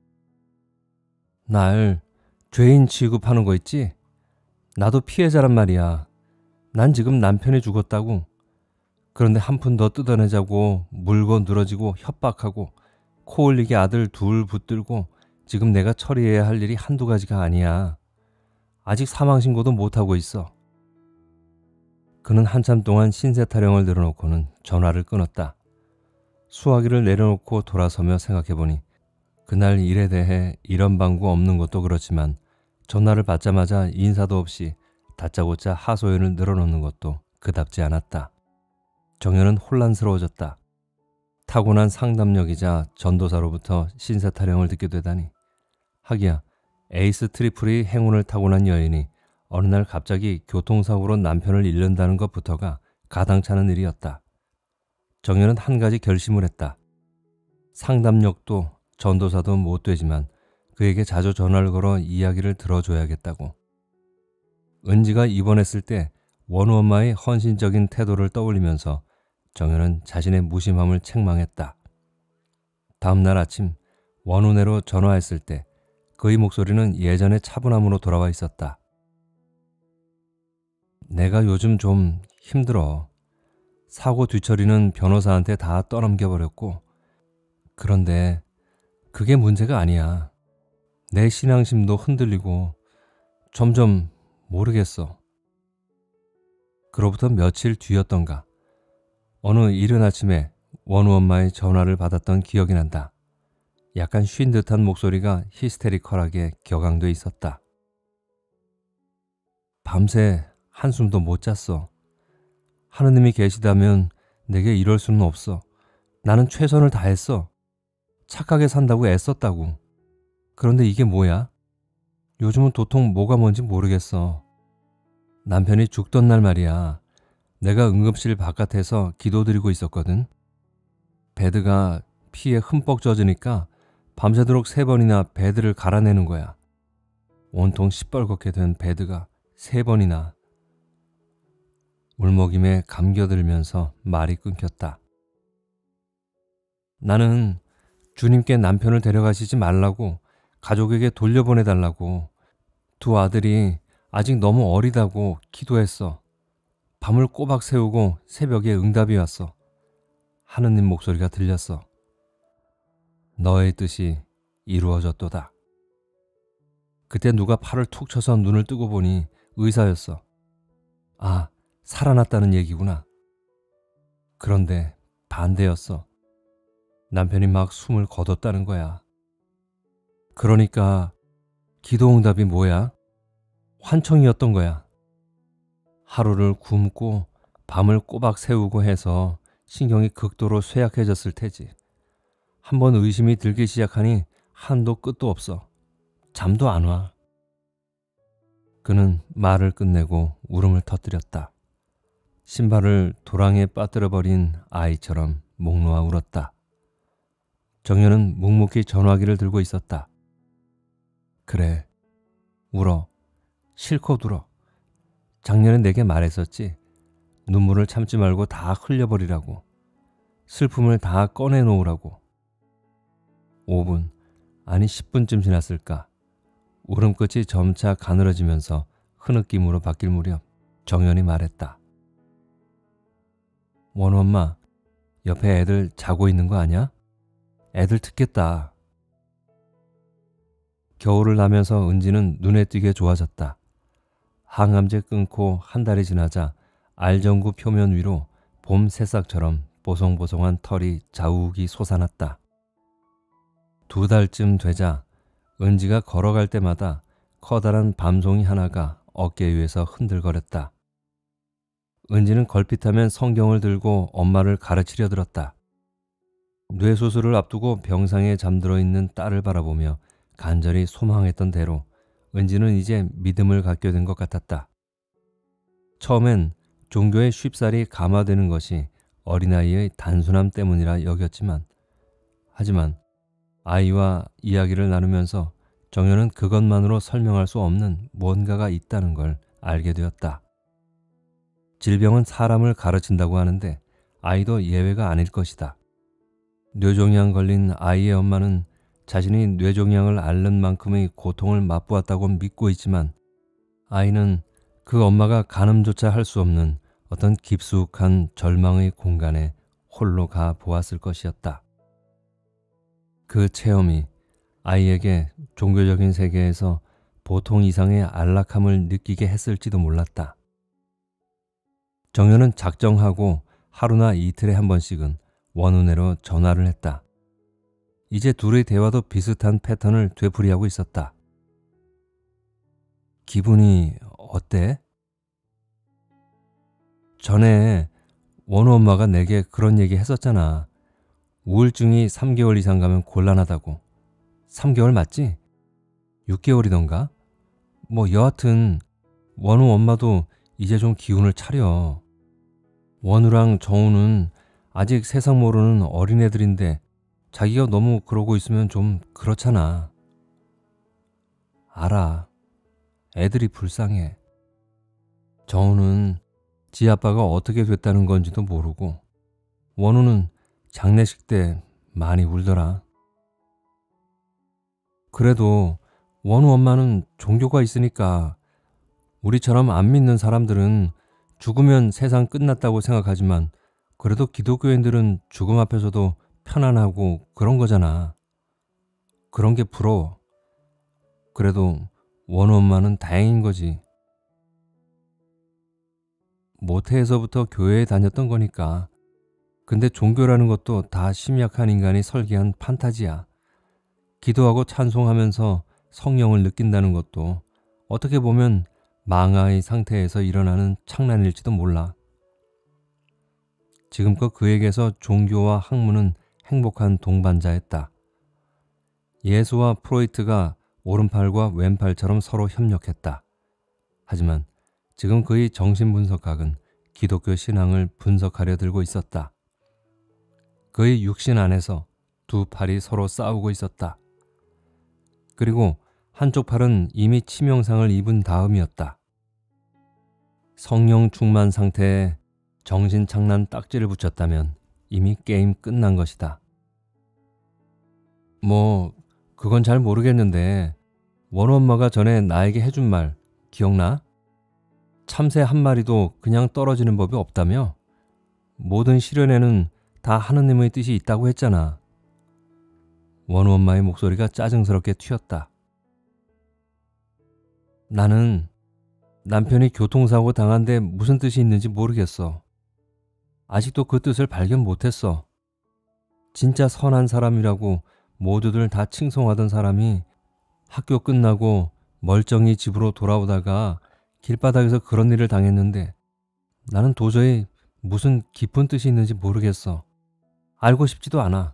날 죄인 취급하는 거 있지? 나도 피해자란 말이야. 난 지금 남편이 죽었다고. 그런데 한 푼 더 뜯어내자고 물고 늘어지고 협박하고 코 올리게 아들 둘 붙들고 지금 내가 처리해야 할 일이 한두 가지가 아니야. 아직 사망신고도 못하고 있어. 그는 한참 동안 신세 타령을 늘어놓고는 전화를 끊었다. 수화기를 내려놓고 돌아서며 생각해보니 그날 일에 대해 이런 방구 없는 것도 그렇지만 전화를 받자마자 인사도 없이 다짜고짜 하소연을 늘어놓는 것도 그답지 않았다. 정연은 혼란스러워졌다. 타고난 상담력이자 전도사로부터 신세 타령을 듣게 되다니. 하기야 에이스 트리플이 행운을 타고난 여인이 어느 날 갑자기 교통사고로 남편을 잃는다는 것부터가 가당찮은 일이었다. 정연은 한 가지 결심을 했다. 상담력도 전도사도 못 되지만 그에게 자주 전화를 걸어 이야기를 들어줘야겠다고. 은지가 입원했을 때 원우 엄마의 헌신적인 태도를 떠올리면서 정연은 자신의 무심함을 책망했다. 다음 날 아침 원우네로 전화했을 때 그의 목소리는 예전의 차분함으로 돌아와 있었다. 내가 요즘 좀 힘들어. 사고 뒤처리는 변호사한테 다 떠넘겨버렸고 그런데 그게 문제가 아니야. 내 신앙심도 흔들리고 점점 모르겠어. 그로부터 며칠 뒤였던가 어느 이른 아침에 원우 엄마의 전화를 받았던 기억이 난다. 약간 쉰 듯한 목소리가 히스테리컬하게 격앙돼 있었다. 밤새 한숨도 못 잤어. 하느님이 계시다면 내게 이럴 수는 없어. 나는 최선을 다했어. 착하게 산다고 애썼다고. 그런데 이게 뭐야? 요즘은 도통 뭐가 뭔지 모르겠어. 남편이 죽던 날 말이야. 내가 응급실 바깥에서 기도드리고 있었거든. 베드가 피에 흠뻑 젖으니까 밤새도록 세 번이나 베드를 갈아내는 거야. 온통 시뻘겋게 된 베드가 세 번이나. 울먹임에 감겨들면서 말이 끊겼다. 나는 주님께 남편을 데려가시지 말라고, 가족에게 돌려보내달라고, 두 아들이 아직 너무 어리다고 기도했어. 밤을 꼬박 새우고 새벽에 응답이 왔어. 하느님 목소리가 들렸어. 너의 뜻이 이루어졌도다. 그때 누가 팔을 툭 쳐서 눈을 뜨고 보니 의사였어. 아, 살아났다는 얘기구나. 그런데 반대였어. 남편이 막 숨을 거뒀다는 거야. 그러니까 기도응답이 뭐야? 환청이었던 거야. 하루를 굶고 밤을 꼬박 새우고 해서 신경이 극도로 쇠약해졌을 테지. 한번 의심이 들기 시작하니 한도 끝도 없어. 잠도 안 와. 그는 말을 끝내고 울음을 터뜨렸다. 신발을 도랑에 빠뜨려버린 아이처럼 목 놓아 울었다. 정연은 묵묵히 전화기를 들고 있었다. 그래, 울어. 실컷 울어. 작년에 내게 말했었지. 눈물을 참지 말고 다 흘려버리라고. 슬픔을 다 꺼내놓으라고. 오 분, 아니 십 분쯤 지났을까. 울음끝이 점차 가늘어지면서 흐느낌으로 바뀔 무렵 정연이 말했다. 원우 엄마, 옆에 애들 자고 있는 거 아냐? 애들 듣겠다. 겨울을 나면서 은지는 눈에 띄게 좋아졌다. 항암제 끊고 한 달이 지나자 알전구 표면 위로 봄 새싹처럼 보송보송한 털이 자욱이 솟아났다. 두 달쯤 되자 은지가 걸어갈 때마다 커다란 밤송이 하나가 어깨 위에서 흔들거렸다. 은지는 걸핏하면 성경을 들고 엄마를 가르치려 들었다. 뇌수술을 앞두고 병상에 잠들어 있는 딸을 바라보며 간절히 소망했던 대로 은지는 이제 믿음을 갖게 된 것 같았다. 처음엔 종교에 쉽사리 감화되는 것이 어린아이의 단순함 때문이라 여겼지만, 하지만 아이와 이야기를 나누면서 정연은 그것만으로 설명할 수 없는 무언가가 있다는 걸 알게 되었다. 질병은 사람을 가르친다고 하는데 아이도 예외가 아닐 것이다. 뇌종양 걸린 아이의 엄마는 자신이 뇌종양을 앓는 만큼의 고통을 맛보았다고 믿고 있지만, 아이는 그 엄마가 가늠조차 할 수 없는 어떤 깊숙한 절망의 공간에 홀로 가 보았을 것이었다. 그 체험이 아이에게 종교적인 세계에서 보통 이상의 안락함을 느끼게 했을지도 몰랐다. 정연은 작정하고 하루나 이틀에 한 번씩은 원우네로 전화를 했다. 이제 둘의 대화도 비슷한 패턴을 되풀이하고 있었다. 기분이 어때? 전에 원우 엄마가 내게 그런 얘기 했었잖아. 우울증이 삼 개월 이상 가면 곤란하다고. 삼 개월 맞지? 육 개월이던가? 뭐 여하튼 원우 엄마도 이제 좀 기운을 차려. 원우랑 정우는 아직 세상 모르는 어린애들인데 자기가 너무 그러고 있으면 좀 그렇잖아. 알아. 애들이 불쌍해. 정우는 지 아빠가 어떻게 됐다는 건지도 모르고, 원우는 장례식 때 많이 울더라. 그래도 원우 엄마는 종교가 있으니까, 우리처럼 안 믿는 사람들은 죽으면 세상 끝났다고 생각하지만 그래도 기독교인들은 죽음 앞에서도 편안하고 그런 거잖아. 그런 게 부러워. 그래도 원우 엄마는 다행인 거지. 모태에서부터 교회에 다녔던 거니까. 근데 종교라는 것도 다 심약한 인간이 설계한 판타지야. 기도하고 찬송하면서 성령을 느낀다는 것도 어떻게 보면 망아의 상태에서 일어나는 창란일지도 몰라. 지금껏 그에게서 종교와 학문은 행복한 동반자였다. 예수와 프로이트가 오른팔과 왼팔처럼 서로 협력했다. 하지만 지금 그의 정신분석학은 기독교 신앙을 분석하려 들고 있었다. 그의 육신 안에서 두 팔이 서로 싸우고 있었다. 그리고 한쪽 팔은 이미 치명상을 입은 다음이었다. 성령 충만 상태에 정신착란 딱지를 붙였다면 이미 게임 끝난 것이다. 뭐 그건 잘 모르겠는데 원우 엄마가 전에 나에게 해준 말 기억나? 참새 한 마리도 그냥 떨어지는 법이 없다며? 모든 시련에는 다 하느님의 뜻이 있다고 했잖아. 원우 엄마의 목소리가 짜증스럽게 튀었다. 나는 남편이 교통사고 당한 데 무슨 뜻이 있는지 모르겠어. 아직도 그 뜻을 발견 못했어. 진짜 선한 사람이라고 모두들 다 칭송하던 사람이 학교 끝나고 멀쩡히 집으로 돌아오다가 길바닥에서 그런 일을 당했는데 나는 도저히 무슨 깊은 뜻이 있는지 모르겠어. 알고 싶지도 않아.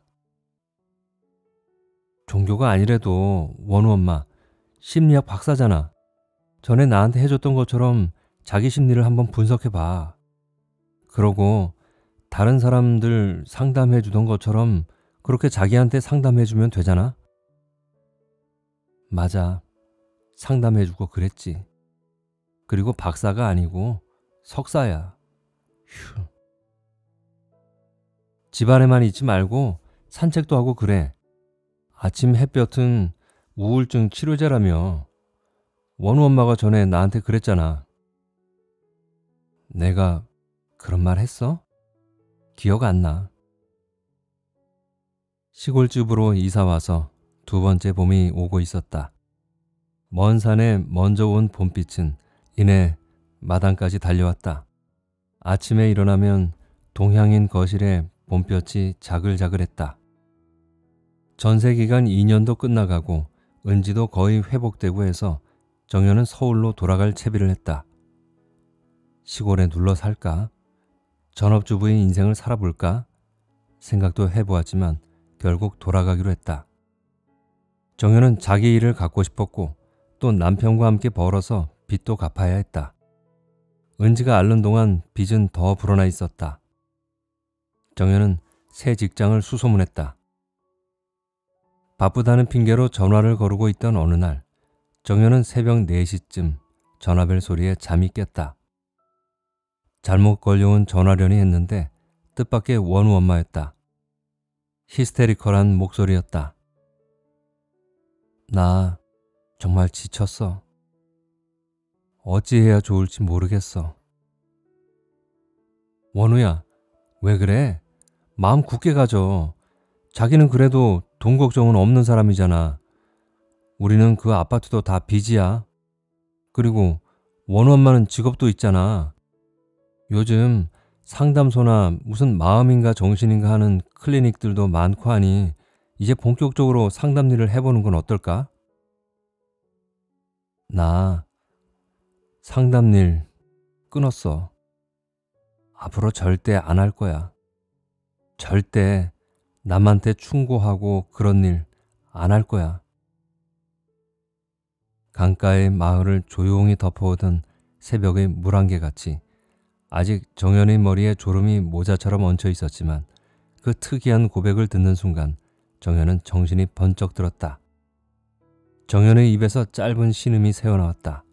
종교가 아니래도 원우 엄마 심리학 박사잖아. 전에 나한테 해줬던 것처럼 자기 심리를 한번 분석해봐. 그러고 다른 사람들 상담해주던 것처럼 그렇게 자기한테 상담해주면 되잖아. 맞아. 상담해주고 그랬지. 그리고 박사가 아니고 석사야. 휴. 집안에만 있지 말고 산책도 하고 그래. 아침 햇볕은 우울증 치료제라며. 원우 엄마가 전에 나한테 그랬잖아. 내가 그런 말 했어? 기억 안 나. 시골집으로 이사와서 두 번째 봄이 오고 있었다. 먼 산에 먼저 온 봄빛은 이내 마당까지 달려왔다. 아침에 일어나면 동향인 거실에 봄볕이 자글자글했다. 전세기간 이 년도 끝나가고 은지도 거의 회복되고 해서 정연은 서울로 돌아갈 채비를 했다. 시골에 눌러 살까? 전업주부의 인생을 살아볼까? 생각도 해보았지만 결국 돌아가기로 했다. 정연은 자기 일을 갖고 싶었고 또 남편과 함께 벌어서 빚도 갚아야 했다. 은지가 앓는 동안 빚은 더 불어나 있었다. 정연은 새 직장을 수소문했다. 바쁘다는 핑계로 전화를 거르고 있던 어느 날 정연은 새벽 네 시쯤 전화벨 소리에 잠이 깼다. 잘못 걸려온 전화려니 했는데 뜻밖의 원우 엄마였다. 히스테리컬한 목소리였다. 나 정말 지쳤어. 어찌해야 좋을지 모르겠어. 원우야, 왜 그래? 마음 굳게 가져. 자기는 그래도 돈 걱정은 없는 사람이잖아. 우리는 그 아파트도 다 빚이야. 그리고 원우 엄마는 직업도 있잖아. 요즘 상담소나 무슨 마음인가 정신인가 하는 클리닉들도 많고 하니 이제 본격적으로 상담 일을 해보는 건 어떨까? 나 상담 일 끊었어. 앞으로 절대 안 할 거야. 절대 남한테 충고하고 그런 일 안 할 거야. 강가의 마을을 조용히 덮어오던 새벽의 물안개같이 아직 정연의 머리에 졸음이 모자처럼 얹혀 있었지만 그 특이한 고백을 듣는 순간 정연은 정신이 번쩍 들었다. 정연의 입에서 짧은 신음이 새어나왔다.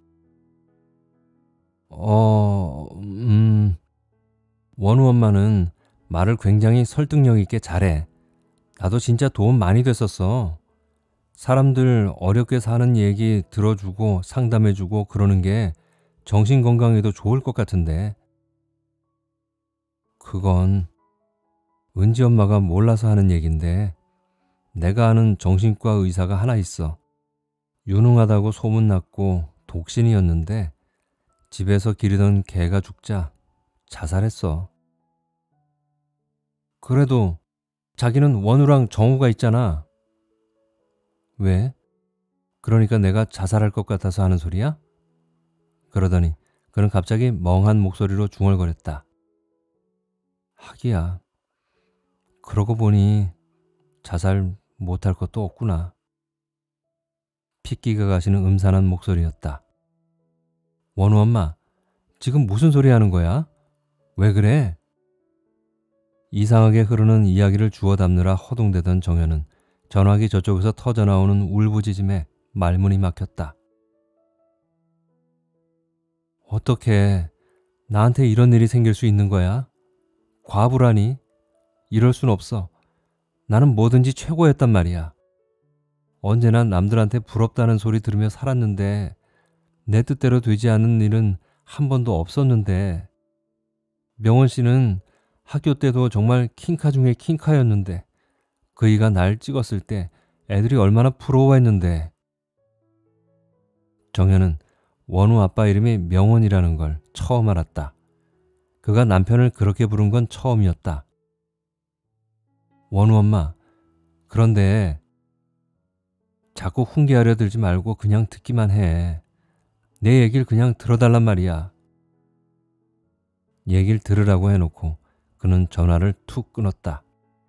어... 음... 원우 엄마는 말을 굉장히 설득력 있게 잘해. 나도 진짜 도움 많이 됐었어. 사람들 어렵게 사는 얘기 들어주고 상담해주고 그러는 게 정신건강에도 좋을 것 같은데. 그건 은지 엄마가 몰라서 하는 얘긴데 내가 아는 정신과 의사가 하나 있어. 유능하다고 소문났고 독신이었는데 집에서 기르던 개가 죽자 자살했어. 그래도 자기는 원우랑 정우가 있잖아. 왜? 그러니까 내가 자살할 것 같아서 하는 소리야? 그러더니 그는 갑자기 멍한 목소리로 중얼거렸다. 하기야. 그러고 보니 자살 못할 것도 없구나. 핏기가 가시는 음산한 목소리였다. 원우 엄마, 지금 무슨 소리 하는 거야? 왜 그래? 이상하게 흐르는 이야기를 주워 담느라 허둥대던 정연은 전화기 저쪽에서 터져나오는 울부짖음에 말문이 막혔다. 어떻게 나한테 이런 일이 생길 수 있는 거야? 과부라니? 이럴 순 없어. 나는 뭐든지 최고였단 말이야. 언제나 남들한테 부럽다는 소리 들으며 살았는데 내 뜻대로 되지 않는 일은 한 번도 없었는데 명원 씨는 학교 때도 정말 킹카 중에 킹카였는데 그이가 날 찍었을 때 애들이 얼마나 부러워했는데. 정현은 원우 아빠 이름이 명원이라는 걸 처음 알았다. 그가 남편을 그렇게 부른 건 처음이었다. 원우 엄마, 그런데 자꾸 훈계하려 들지 말고 그냥 듣기만 해. 내 얘기를 그냥 들어달란 말이야. 얘기를 들으라고 해놓고 그는 전화를 툭 끊었다.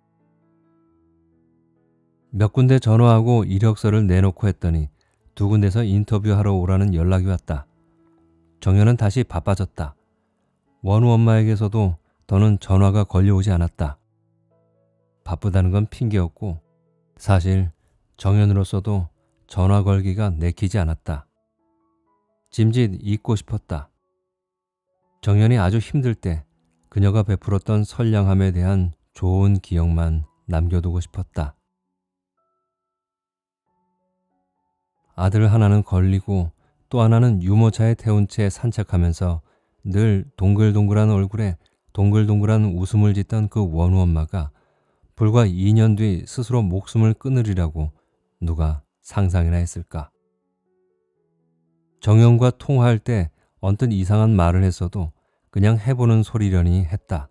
몇 군데 전화하고 이력서를 내놓고 했더니 두 군데서 인터뷰하러 오라는 연락이 왔다. 정현은 다시 바빠졌다. 원우 엄마에게서도 더는 전화가 걸려오지 않았다. 바쁘다는 건 핑계였고 사실 정현으로서도 전화 걸기가 내키지 않았다. 짐짓 잊고 싶었다. 정현이 아주 힘들 때 그녀가 베풀었던 선량함에 대한 좋은 기억만 남겨두고 싶었다. 아들 하나는 걸리고 또 하나는 유모차에 태운 채 산책하면서 늘 동글동글한 얼굴에 동글동글한 웃음을 짓던 그 원우 엄마가 불과 이 년 뒤 스스로 목숨을 끊으리라고 누가 상상이나 했을까? 정현과 통화할 때 언뜻 이상한 말을 했어도 그냥 해보는 소리려니 했다.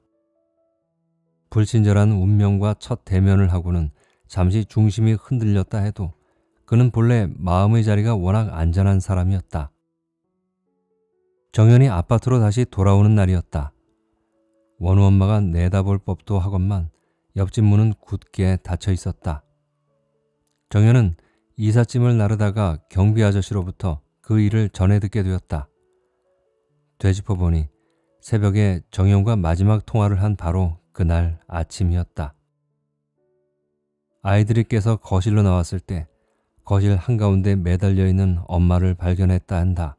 불친절한 운명과 첫 대면을 하고는 잠시 중심이 흔들렸다 해도 그는 본래 마음의 자리가 워낙 안전한 사람이었다. 정현이 아파트로 다시 돌아오는 날이었다. 원우 엄마가 내다볼 법도 하건만 옆집 문은 굳게 닫혀 있었다. 정현은 이삿짐을 나르다가 경비 아저씨로부터 그 일을 전해 듣게 되었다. 되짚어보니 새벽에 정현과 마지막 통화를 한 바로 그날 아침이었다. 아이들이 깨서 거실로 나왔을 때 거실 한가운데 매달려 있는 엄마를 발견했다 한다.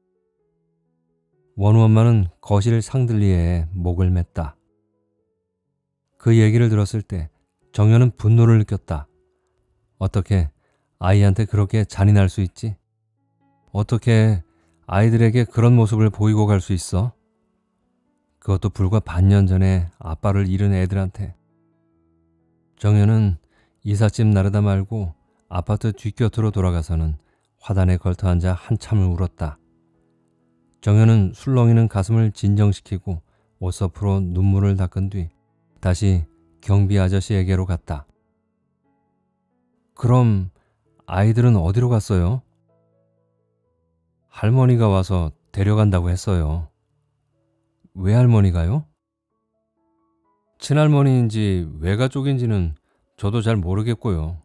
원우 엄마는 거실 상들리에 목을 맸다. 그 얘기를 들었을 때 정현은 분노를 느꼈다. 어떻게 아이한테 그렇게 잔인할 수 있지? 어떻게 아이들에게 그런 모습을 보이고 갈 수 있어? 그것도 불과 반년 전에 아빠를 잃은 애들한테. 정현은 이삿짐 나르다 말고 아파트 뒷곁으로 돌아가서는 화단에 걸터 앉아 한참을 울었다. 정현은 술렁이는 가슴을 진정시키고 옷서프로 눈물을 닦은 뒤 다시 경비 아저씨에게로 갔다. 그럼 아이들은 어디로 갔어요? 할머니가 와서 데려간다고 했어요. 외할머니가요? 친할머니인지 외가족인지는 저도 잘 모르겠고요.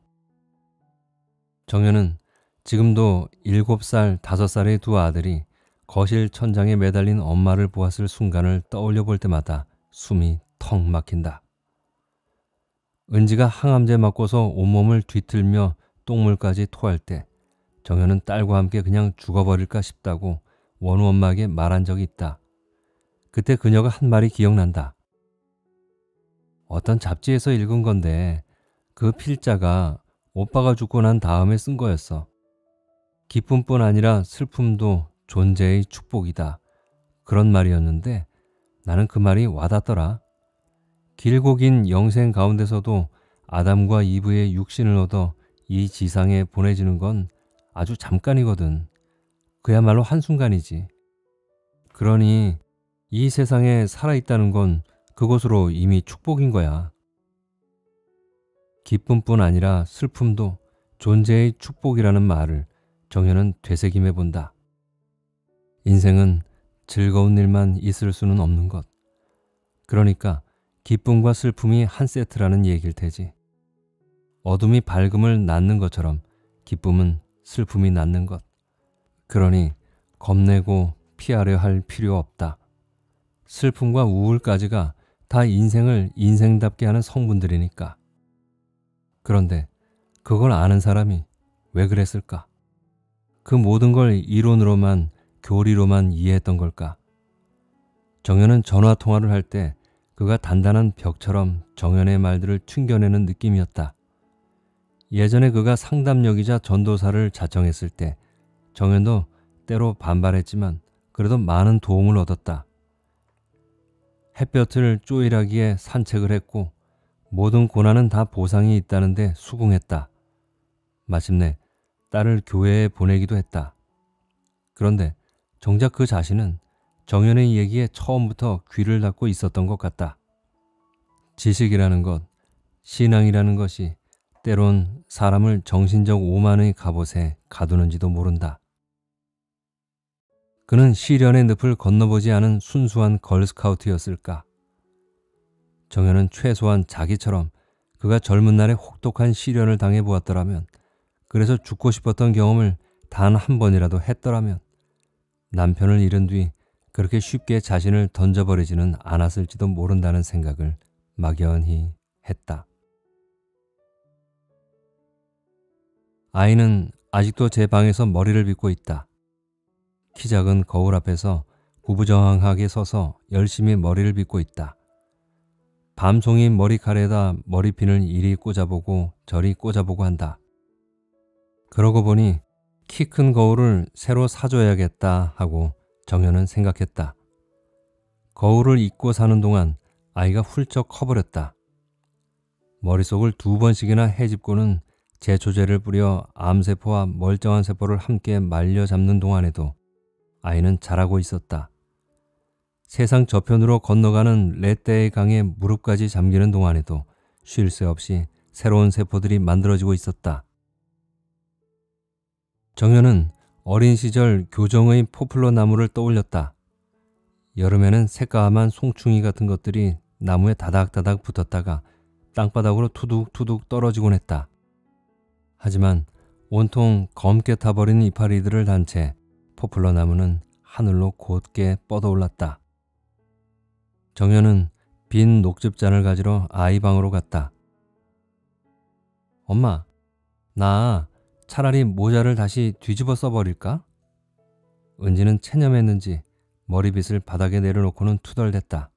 정현은 지금도 일곱 살, 다섯 살의 두 아들이 거실 천장에 매달린 엄마를 보았을 순간을 떠올려 볼 때마다 숨이 턱 막힌다. 은지가 항암제 맞고서 온몸을 뒤틀며 똥물까지 토할 때 정현은 딸과 함께 그냥 죽어버릴까 싶다고 원우 엄마에게 말한 적이 있다. 그때 그녀가 한 말이 기억난다. 어떤 잡지에서 읽은 건데 그 필자가 오빠가 죽고 난 다음에 쓴 거였어. 기쁨뿐 아니라 슬픔도 존재의 축복이다. 그런 말이었는데 나는 그 말이 와닿더라. 길고 긴 영생 가운데서도 아담과 이브의 육신을 얻어 이 지상에 보내지는 건 아주 잠깐이거든. 그야말로 한순간이지. 그러니 이 세상에 살아있다는 건 그것으로 이미 축복인 거야. 기쁨뿐 아니라 슬픔도 존재의 축복이라는 말을 정현은 되새김해 본다. 인생은 즐거운 일만 있을 수는 없는 것. 그러니까 기쁨과 슬픔이 한 세트라는 얘기일 테지. 어둠이 밝음을 낳는 것처럼 기쁨은 슬픔이 낳는 것. 그러니 겁내고 피하려 할 필요 없다. 슬픔과 우울까지가 다 인생을 인생답게 하는 성분들이니까. 그런데 그걸 아는 사람이 왜 그랬을까? 그 모든 걸 이론으로만, 교리로만 이해했던 걸까? 정연은 전화 통화를 할 때 그가 단단한 벽처럼 정연의 말들을 튕겨내는 느낌이었다. 예전에 그가 상담역이자 전도사를 자청했을 때 정연도 때로 반발했지만 그래도 많은 도움을 얻었다. 햇볕을 쪼일하기에 산책을 했고 모든 고난은 다 보상이 있다는데 수긍했다. 마침내 딸을 교회에 보내기도 했다. 그런데 정작 그 자신은 정연의 얘기에 처음부터 귀를 닫고 있었던 것 같다. 지식이라는 것, 신앙이라는 것이 때론 사람을 정신적 오만의 갑옷에 가두는지도 모른다. 그는 시련의 늪을 건너보지 않은 순수한 걸스카우트였을까? 정연은 최소한 자기처럼 그가 젊은 날에 혹독한 시련을 당해보았더라면, 그래서 죽고 싶었던 경험을 단 한 번이라도 했더라면 남편을 잃은 뒤 그렇게 쉽게 자신을 던져버리지는 않았을지도 모른다는 생각을 막연히 했다. 아이는 아직도 제 방에서 머리를 빗고 있다. 키 작은 거울 앞에서 구부정하게 서서 열심히 머리를 빗고 있다. 밤송이 머리카락에다 머리핀을 이리 꽂아보고 저리 꽂아보고 한다. 그러고 보니 키 큰 거울을 새로 사줘야겠다 하고 정연은 생각했다. 거울을 잊고 사는 동안 아이가 훌쩍 커버렸다. 머릿속을 두 번씩이나 헤집고는 제초제를 뿌려 암세포와 멀쩡한 세포를 함께 말려 잡는 동안에도 아이는 자라고 있었다. 세상 저편으로 건너가는 레떼의 강에 무릎까지 잠기는 동안에도 쉴 새 없이 새로운 세포들이 만들어지고 있었다. 정연은 어린 시절 교정의 포플러 나무를 떠올렸다. 여름에는 새까만 송충이 같은 것들이 나무에 다닥다닥 붙었다가 땅바닥으로 투둑투둑 떨어지곤 했다. 하지만 온통 검게 타버린 이파리들을 단 채 포플러 나무는 하늘로 곧게 뻗어올랐다. 정연은 빈 녹즙잔을 가지러 아이 방으로 갔다. 엄마, 나 차라리 모자를 다시 뒤집어 써버릴까? 은지는 체념했는지 머리빗을 바닥에 내려놓고는 투덜댔다.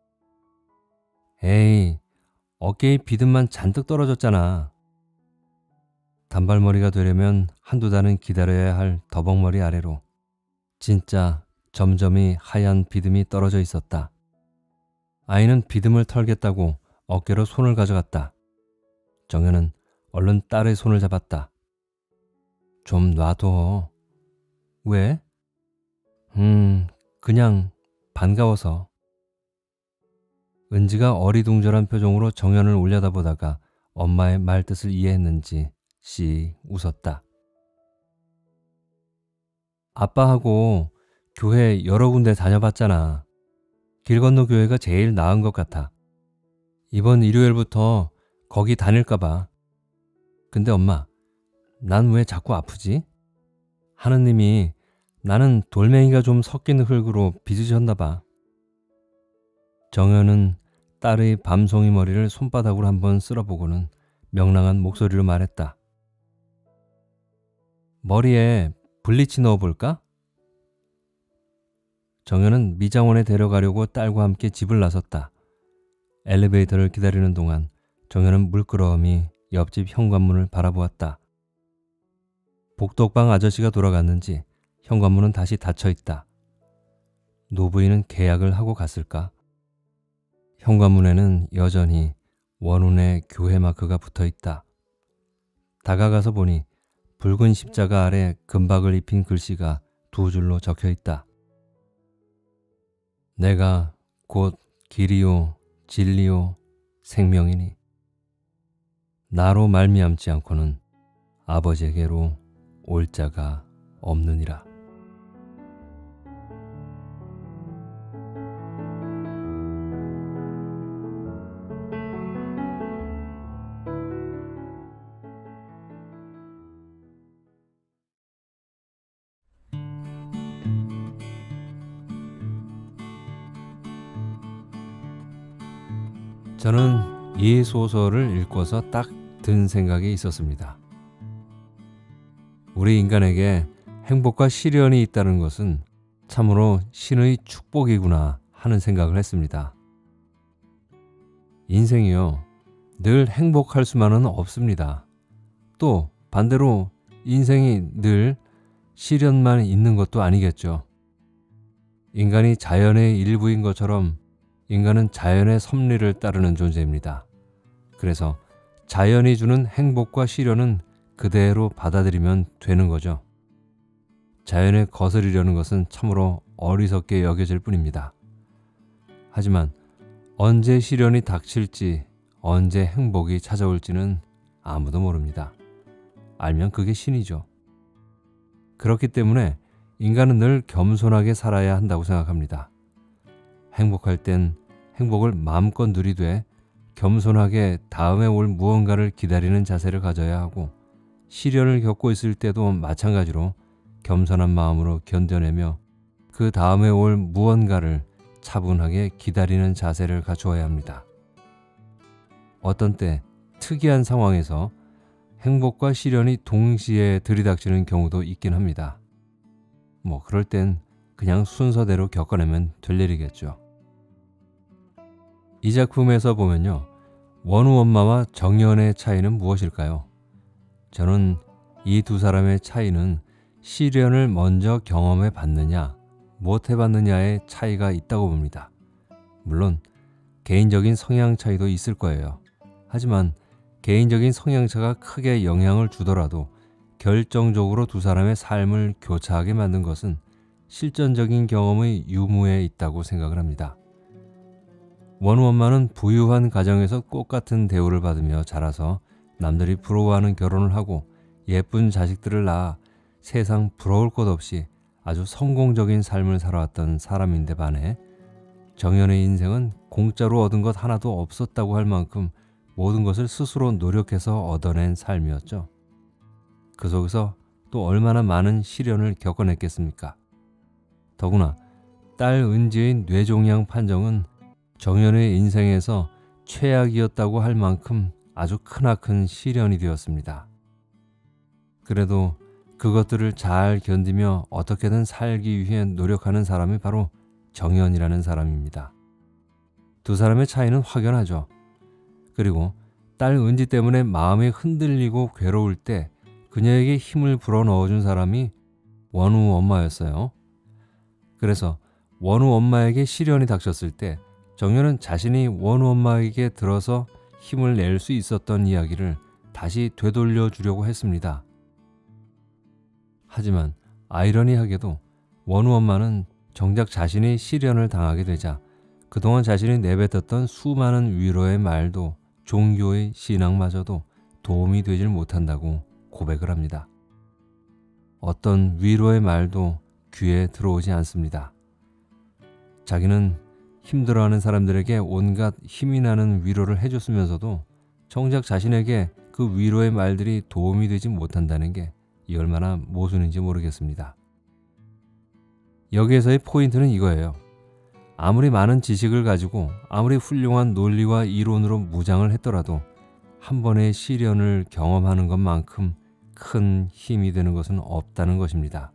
에이, 어깨에 비듬만 잔뜩 떨어졌잖아. 단발머리가 되려면 한두 달은 기다려야 할 더벅머리 아래로 진짜 점점이 하얀 비듬이 떨어져 있었다. 아이는 비듬을 털겠다고 어깨로 손을 가져갔다. 정연은 얼른 딸의 손을 잡았다. 좀 놔둬. 왜? 음, 그냥 반가워서. 은지가 어리둥절한 표정으로 정연을 올려다보다가 엄마의 말뜻을 이해했는지 씩 웃었다. 아빠하고 교회 여러 군데 다녀봤잖아. 길 건너 교회가 제일 나은 것 같아. 이번 일요일부터 거기 다닐까 봐. 근데 엄마, 난 왜 자꾸 아프지? 하느님이 나는 돌멩이가 좀 섞인 흙으로 빚으셨나 봐. 정연은 딸의 밤송이 머리를 손바닥으로 한번 쓸어보고는 명랑한 목소리로 말했다. 머리에 블리치 넣어볼까? 정연은 미장원에 데려가려고 딸과 함께 집을 나섰다. 엘리베이터를 기다리는 동안 정연은 물끄러미 옆집 현관문을 바라보았다. 복덕방 아저씨가 돌아갔는지 현관문은 다시 닫혀있다. 노부인은 계약을 하고 갔을까? 현관문에는 여전히 원운의 교회 마크가 붙어있다. 다가가서 보니 붉은 십자가 아래 금박을 입힌 글씨가 두 줄로 적혀있다. 내가 곧 길이요 진리요 생명이니 나로 말미암지 않고는 아버지에게로 올 자가 없느니라. 저는 이 소설을 읽고서 딱 든 생각이 있었습니다. 우리 인간에게 행복과 시련이 있다는 것은 참으로 신의 축복이구나 하는 생각을 했습니다. 인생이요, 늘 행복할 수만은 없습니다. 또 반대로 인생이 늘 시련만 있는 것도 아니겠죠. 인간이 자연의 일부인 것처럼 인간은 자연의 섭리를 따르는 존재입니다. 그래서 자연이 주는 행복과 시련은 그대로 받아들이면 되는 거죠. 자연에 거스르려는 것은 참으로 어리석게 여겨질 뿐입니다. 하지만 언제 시련이 닥칠지, 언제 행복이 찾아올지는 아무도 모릅니다. 알면 그게 신이죠. 그렇기 때문에 인간은 늘 겸손하게 살아야 한다고 생각합니다. 행복할 땐 행복을 마음껏 누리되 겸손하게 다음에 올 무언가를 기다리는 자세를 가져야 하고, 시련을 겪고 있을 때도 마찬가지로 겸손한 마음으로 견뎌내며 그 다음에 올 무언가를 차분하게 기다리는 자세를 갖추어야 합니다. 어떤 때 특이한 상황에서 행복과 시련이 동시에 들이닥치는 경우도 있긴 합니다. 뭐 그럴 땐 그냥 순서대로 겪어내면 될 일이겠죠. 이 작품에서 보면요, 원우 엄마와 정연의 차이는 무엇일까요? 저는 이 두 사람의 차이는 시련을 먼저 경험해 봤느냐, 못 해봤느냐의 차이가 있다고 봅니다. 물론 개인적인 성향 차이도 있을 거예요. 하지만 개인적인 성향차가 크게 영향을 주더라도 결정적으로 두 사람의 삶을 교차하게 만든 것은 실전적인 경험의 유무에 있다고 생각을 합니다. 원우 엄마는 부유한 가정에서 꽃 같은 대우를 받으며 자라서 남들이 부러워하는 결혼을 하고 예쁜 자식들을 낳아 세상 부러울 것 없이 아주 성공적인 삶을 살아왔던 사람인데 반해 정연의 인생은 공짜로 얻은 것 하나도 없었다고 할 만큼 모든 것을 스스로 노력해서 얻어낸 삶이었죠. 그 속에서 또 얼마나 많은 시련을 겪어냈겠습니까? 더구나 딸 은지의 뇌종양 판정은 정연의 인생에서 최악이었다고 할 만큼 아주 크나큰 시련이 되었습니다. 그래도 그것들을 잘 견디며 어떻게든 살기 위해 노력하는 사람이 바로 정연이라는 사람입니다. 두 사람의 차이는 확연하죠. 그리고 딸 은지 때문에 마음이 흔들리고 괴로울 때 그녀에게 힘을 불어넣어준 사람이 원우 엄마였어요. 그래서 원우 엄마에게 시련이 닥쳤을 때 정연은 자신이 원우 엄마에게 들어서 힘을 낼 수 있었던 이야기를 다시 되돌려 주려고 했습니다. 하지만 아이러니하게도 원우 엄마는 정작 자신이 시련을 당하게 되자 그동안 자신이 내뱉었던 수많은 위로의 말도 종교의 신앙마저도 도움이 되질 못한다고 고백을 합니다. 어떤 위로의 말도 귀에 들어오지 않습니다. 자기는 힘들어하는 사람들에게 온갖 힘이 나는 위로를 해줬으면서도 정작 자신에게 그 위로의 말들이 도움이 되지 못한다는 게 이 얼마나 모순인지 모르겠습니다. 여기에서의 포인트는 이거예요. 아무리 많은 지식을 가지고 아무리 훌륭한 논리와 이론으로 무장을 했더라도 한 번의 시련을 경험하는 것만큼 큰 힘이 되는 것은 없다는 것입니다.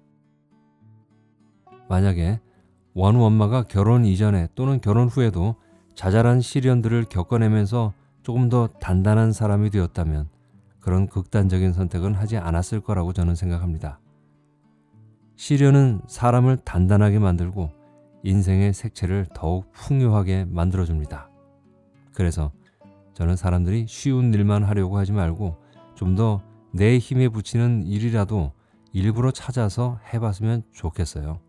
만약에 원우 엄마가 결혼 이전에 또는 결혼 후에도 자잘한 시련들을 겪어내면서 조금 더 단단한 사람이 되었다면 그런 극단적인 선택은 하지 않았을 거라고 저는 생각합니다. 시련은 사람을 단단하게 만들고 인생의 색채를 더욱 풍요하게 만들어줍니다. 그래서 저는 사람들이 쉬운 일만 하려고 하지 말고 좀 더 내 힘에 붙이는 일이라도 일부러 찾아서 해봤으면 좋겠어요.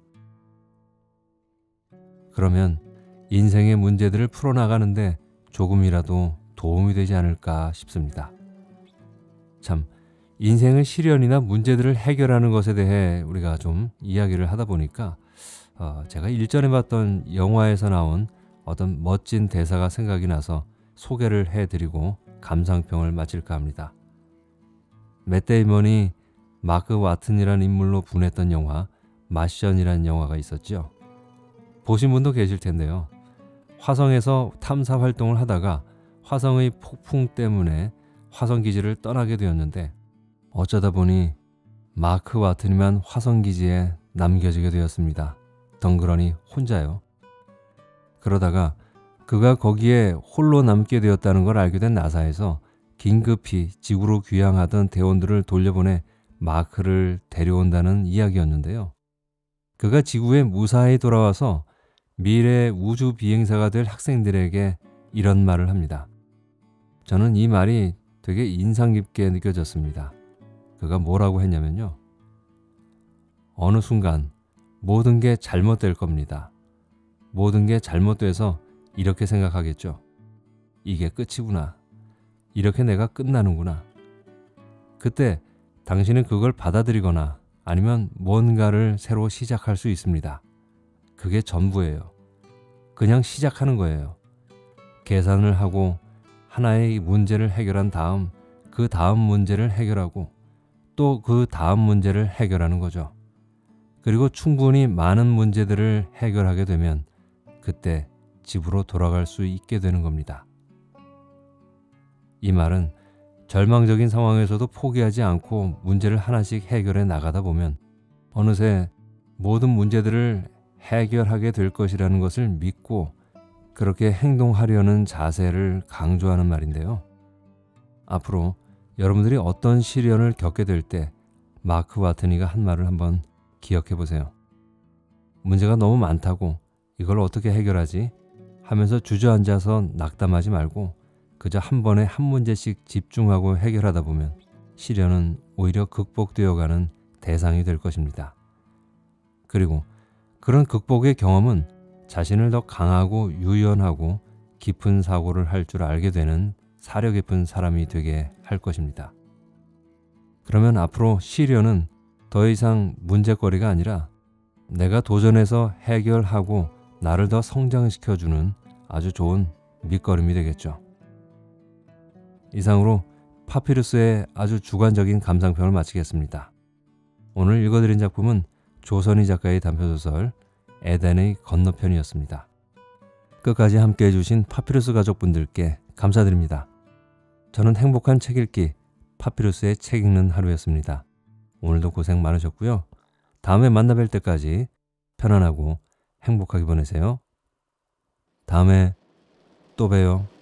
그러면 인생의 문제들을 풀어나가는데 조금이라도 도움이 되지 않을까 싶습니다. 참, 인생의 시련이나 문제들을 해결하는 것에 대해 우리가 좀 이야기를 하다 보니까 어, 제가 일전에 봤던 영화에서 나온 어떤 멋진 대사가 생각이 나서 소개를 해드리고 감상평을 마칠까 합니다. 맷 데이먼이 마크 와튼이라는 인물로 분했던 영화 마션이라는 영화가 있었죠. 보신 분도 계실 텐데요. 화성에서 탐사 활동을 하다가 화성의 폭풍 때문에 화성 기지를 떠나게 되었는데 어쩌다 보니 마크 와트니만 화성기지에 남겨지게 되었습니다. 덩그러니 혼자요. 그러다가 그가 거기에 홀로 남게 되었다는 걸 알게 된 나사에서 긴급히 지구로 귀향하던 대원들을 돌려보내 마크를 데려온다는 이야기였는데요. 그가 지구에 무사히 돌아와서 미래 우주 비행사가 될 학생들에게 이런 말을 합니다. 저는 이 말이 되게 인상 깊게 느껴졌습니다. 그가 뭐라고 했냐면요. 어느 순간 모든 게 잘못될 겁니다. 모든 게 잘못돼서 이렇게 생각하겠죠. 이게 끝이구나. 이렇게 내가 끝나는구나. 그때 당신은 그걸 받아들이거나 아니면 뭔가를 새로 시작할 수 있습니다. 그게 전부예요. 그냥 시작하는 거예요. 계산을 하고 하나의 문제를 해결한 다음 그 다음 문제를 해결하고 또 그 다음 문제를 해결하는 거죠. 그리고 충분히 많은 문제들을 해결하게 되면 그때 집으로 돌아갈 수 있게 되는 겁니다. 이 말은 절망적인 상황에서도 포기하지 않고 문제를 하나씩 해결해 나가다 보면 어느새 모든 문제들을 해결하게 될 것이라는 것을 믿고 그렇게 행동하려는 자세를 강조하는 말인데요. 앞으로 여러분들이 어떤 시련을 겪게 될 때 마크 와트니가 한 말을 한번 기억해 보세요. 문제가 너무 많다고 이걸 어떻게 해결하지? 하면서 주저앉아서 낙담하지 말고 그저 한 번에 한 문제씩 집중하고 해결하다 보면 시련은 오히려 극복되어가는 대상이 될 것입니다. 그리고 그런 극복의 경험은 자신을 더 강하고 유연하고 깊은 사고를 할 줄 알게 되는 사려 깊은 사람이 되게 할 것입니다. 그러면 앞으로 시련은 더 이상 문제거리가 아니라 내가 도전해서 해결하고 나를 더 성장시켜주는 아주 좋은 밑거름이 되겠죠. 이상으로 파피루스의 아주 주관적인 감상평을 마치겠습니다. 오늘 읽어드린 작품은 조선희 작가의 단편소설 에덴의 건너편이었습니다. 끝까지 함께 해주신 파피루스 가족분들께 감사드립니다. 저는 행복한 책 읽기 파피루스의 책 읽는 하루였습니다. 오늘도 고생 많으셨고요. 다음에 만나 뵐 때까지 편안하고 행복하게 보내세요. 다음에 또 봬요.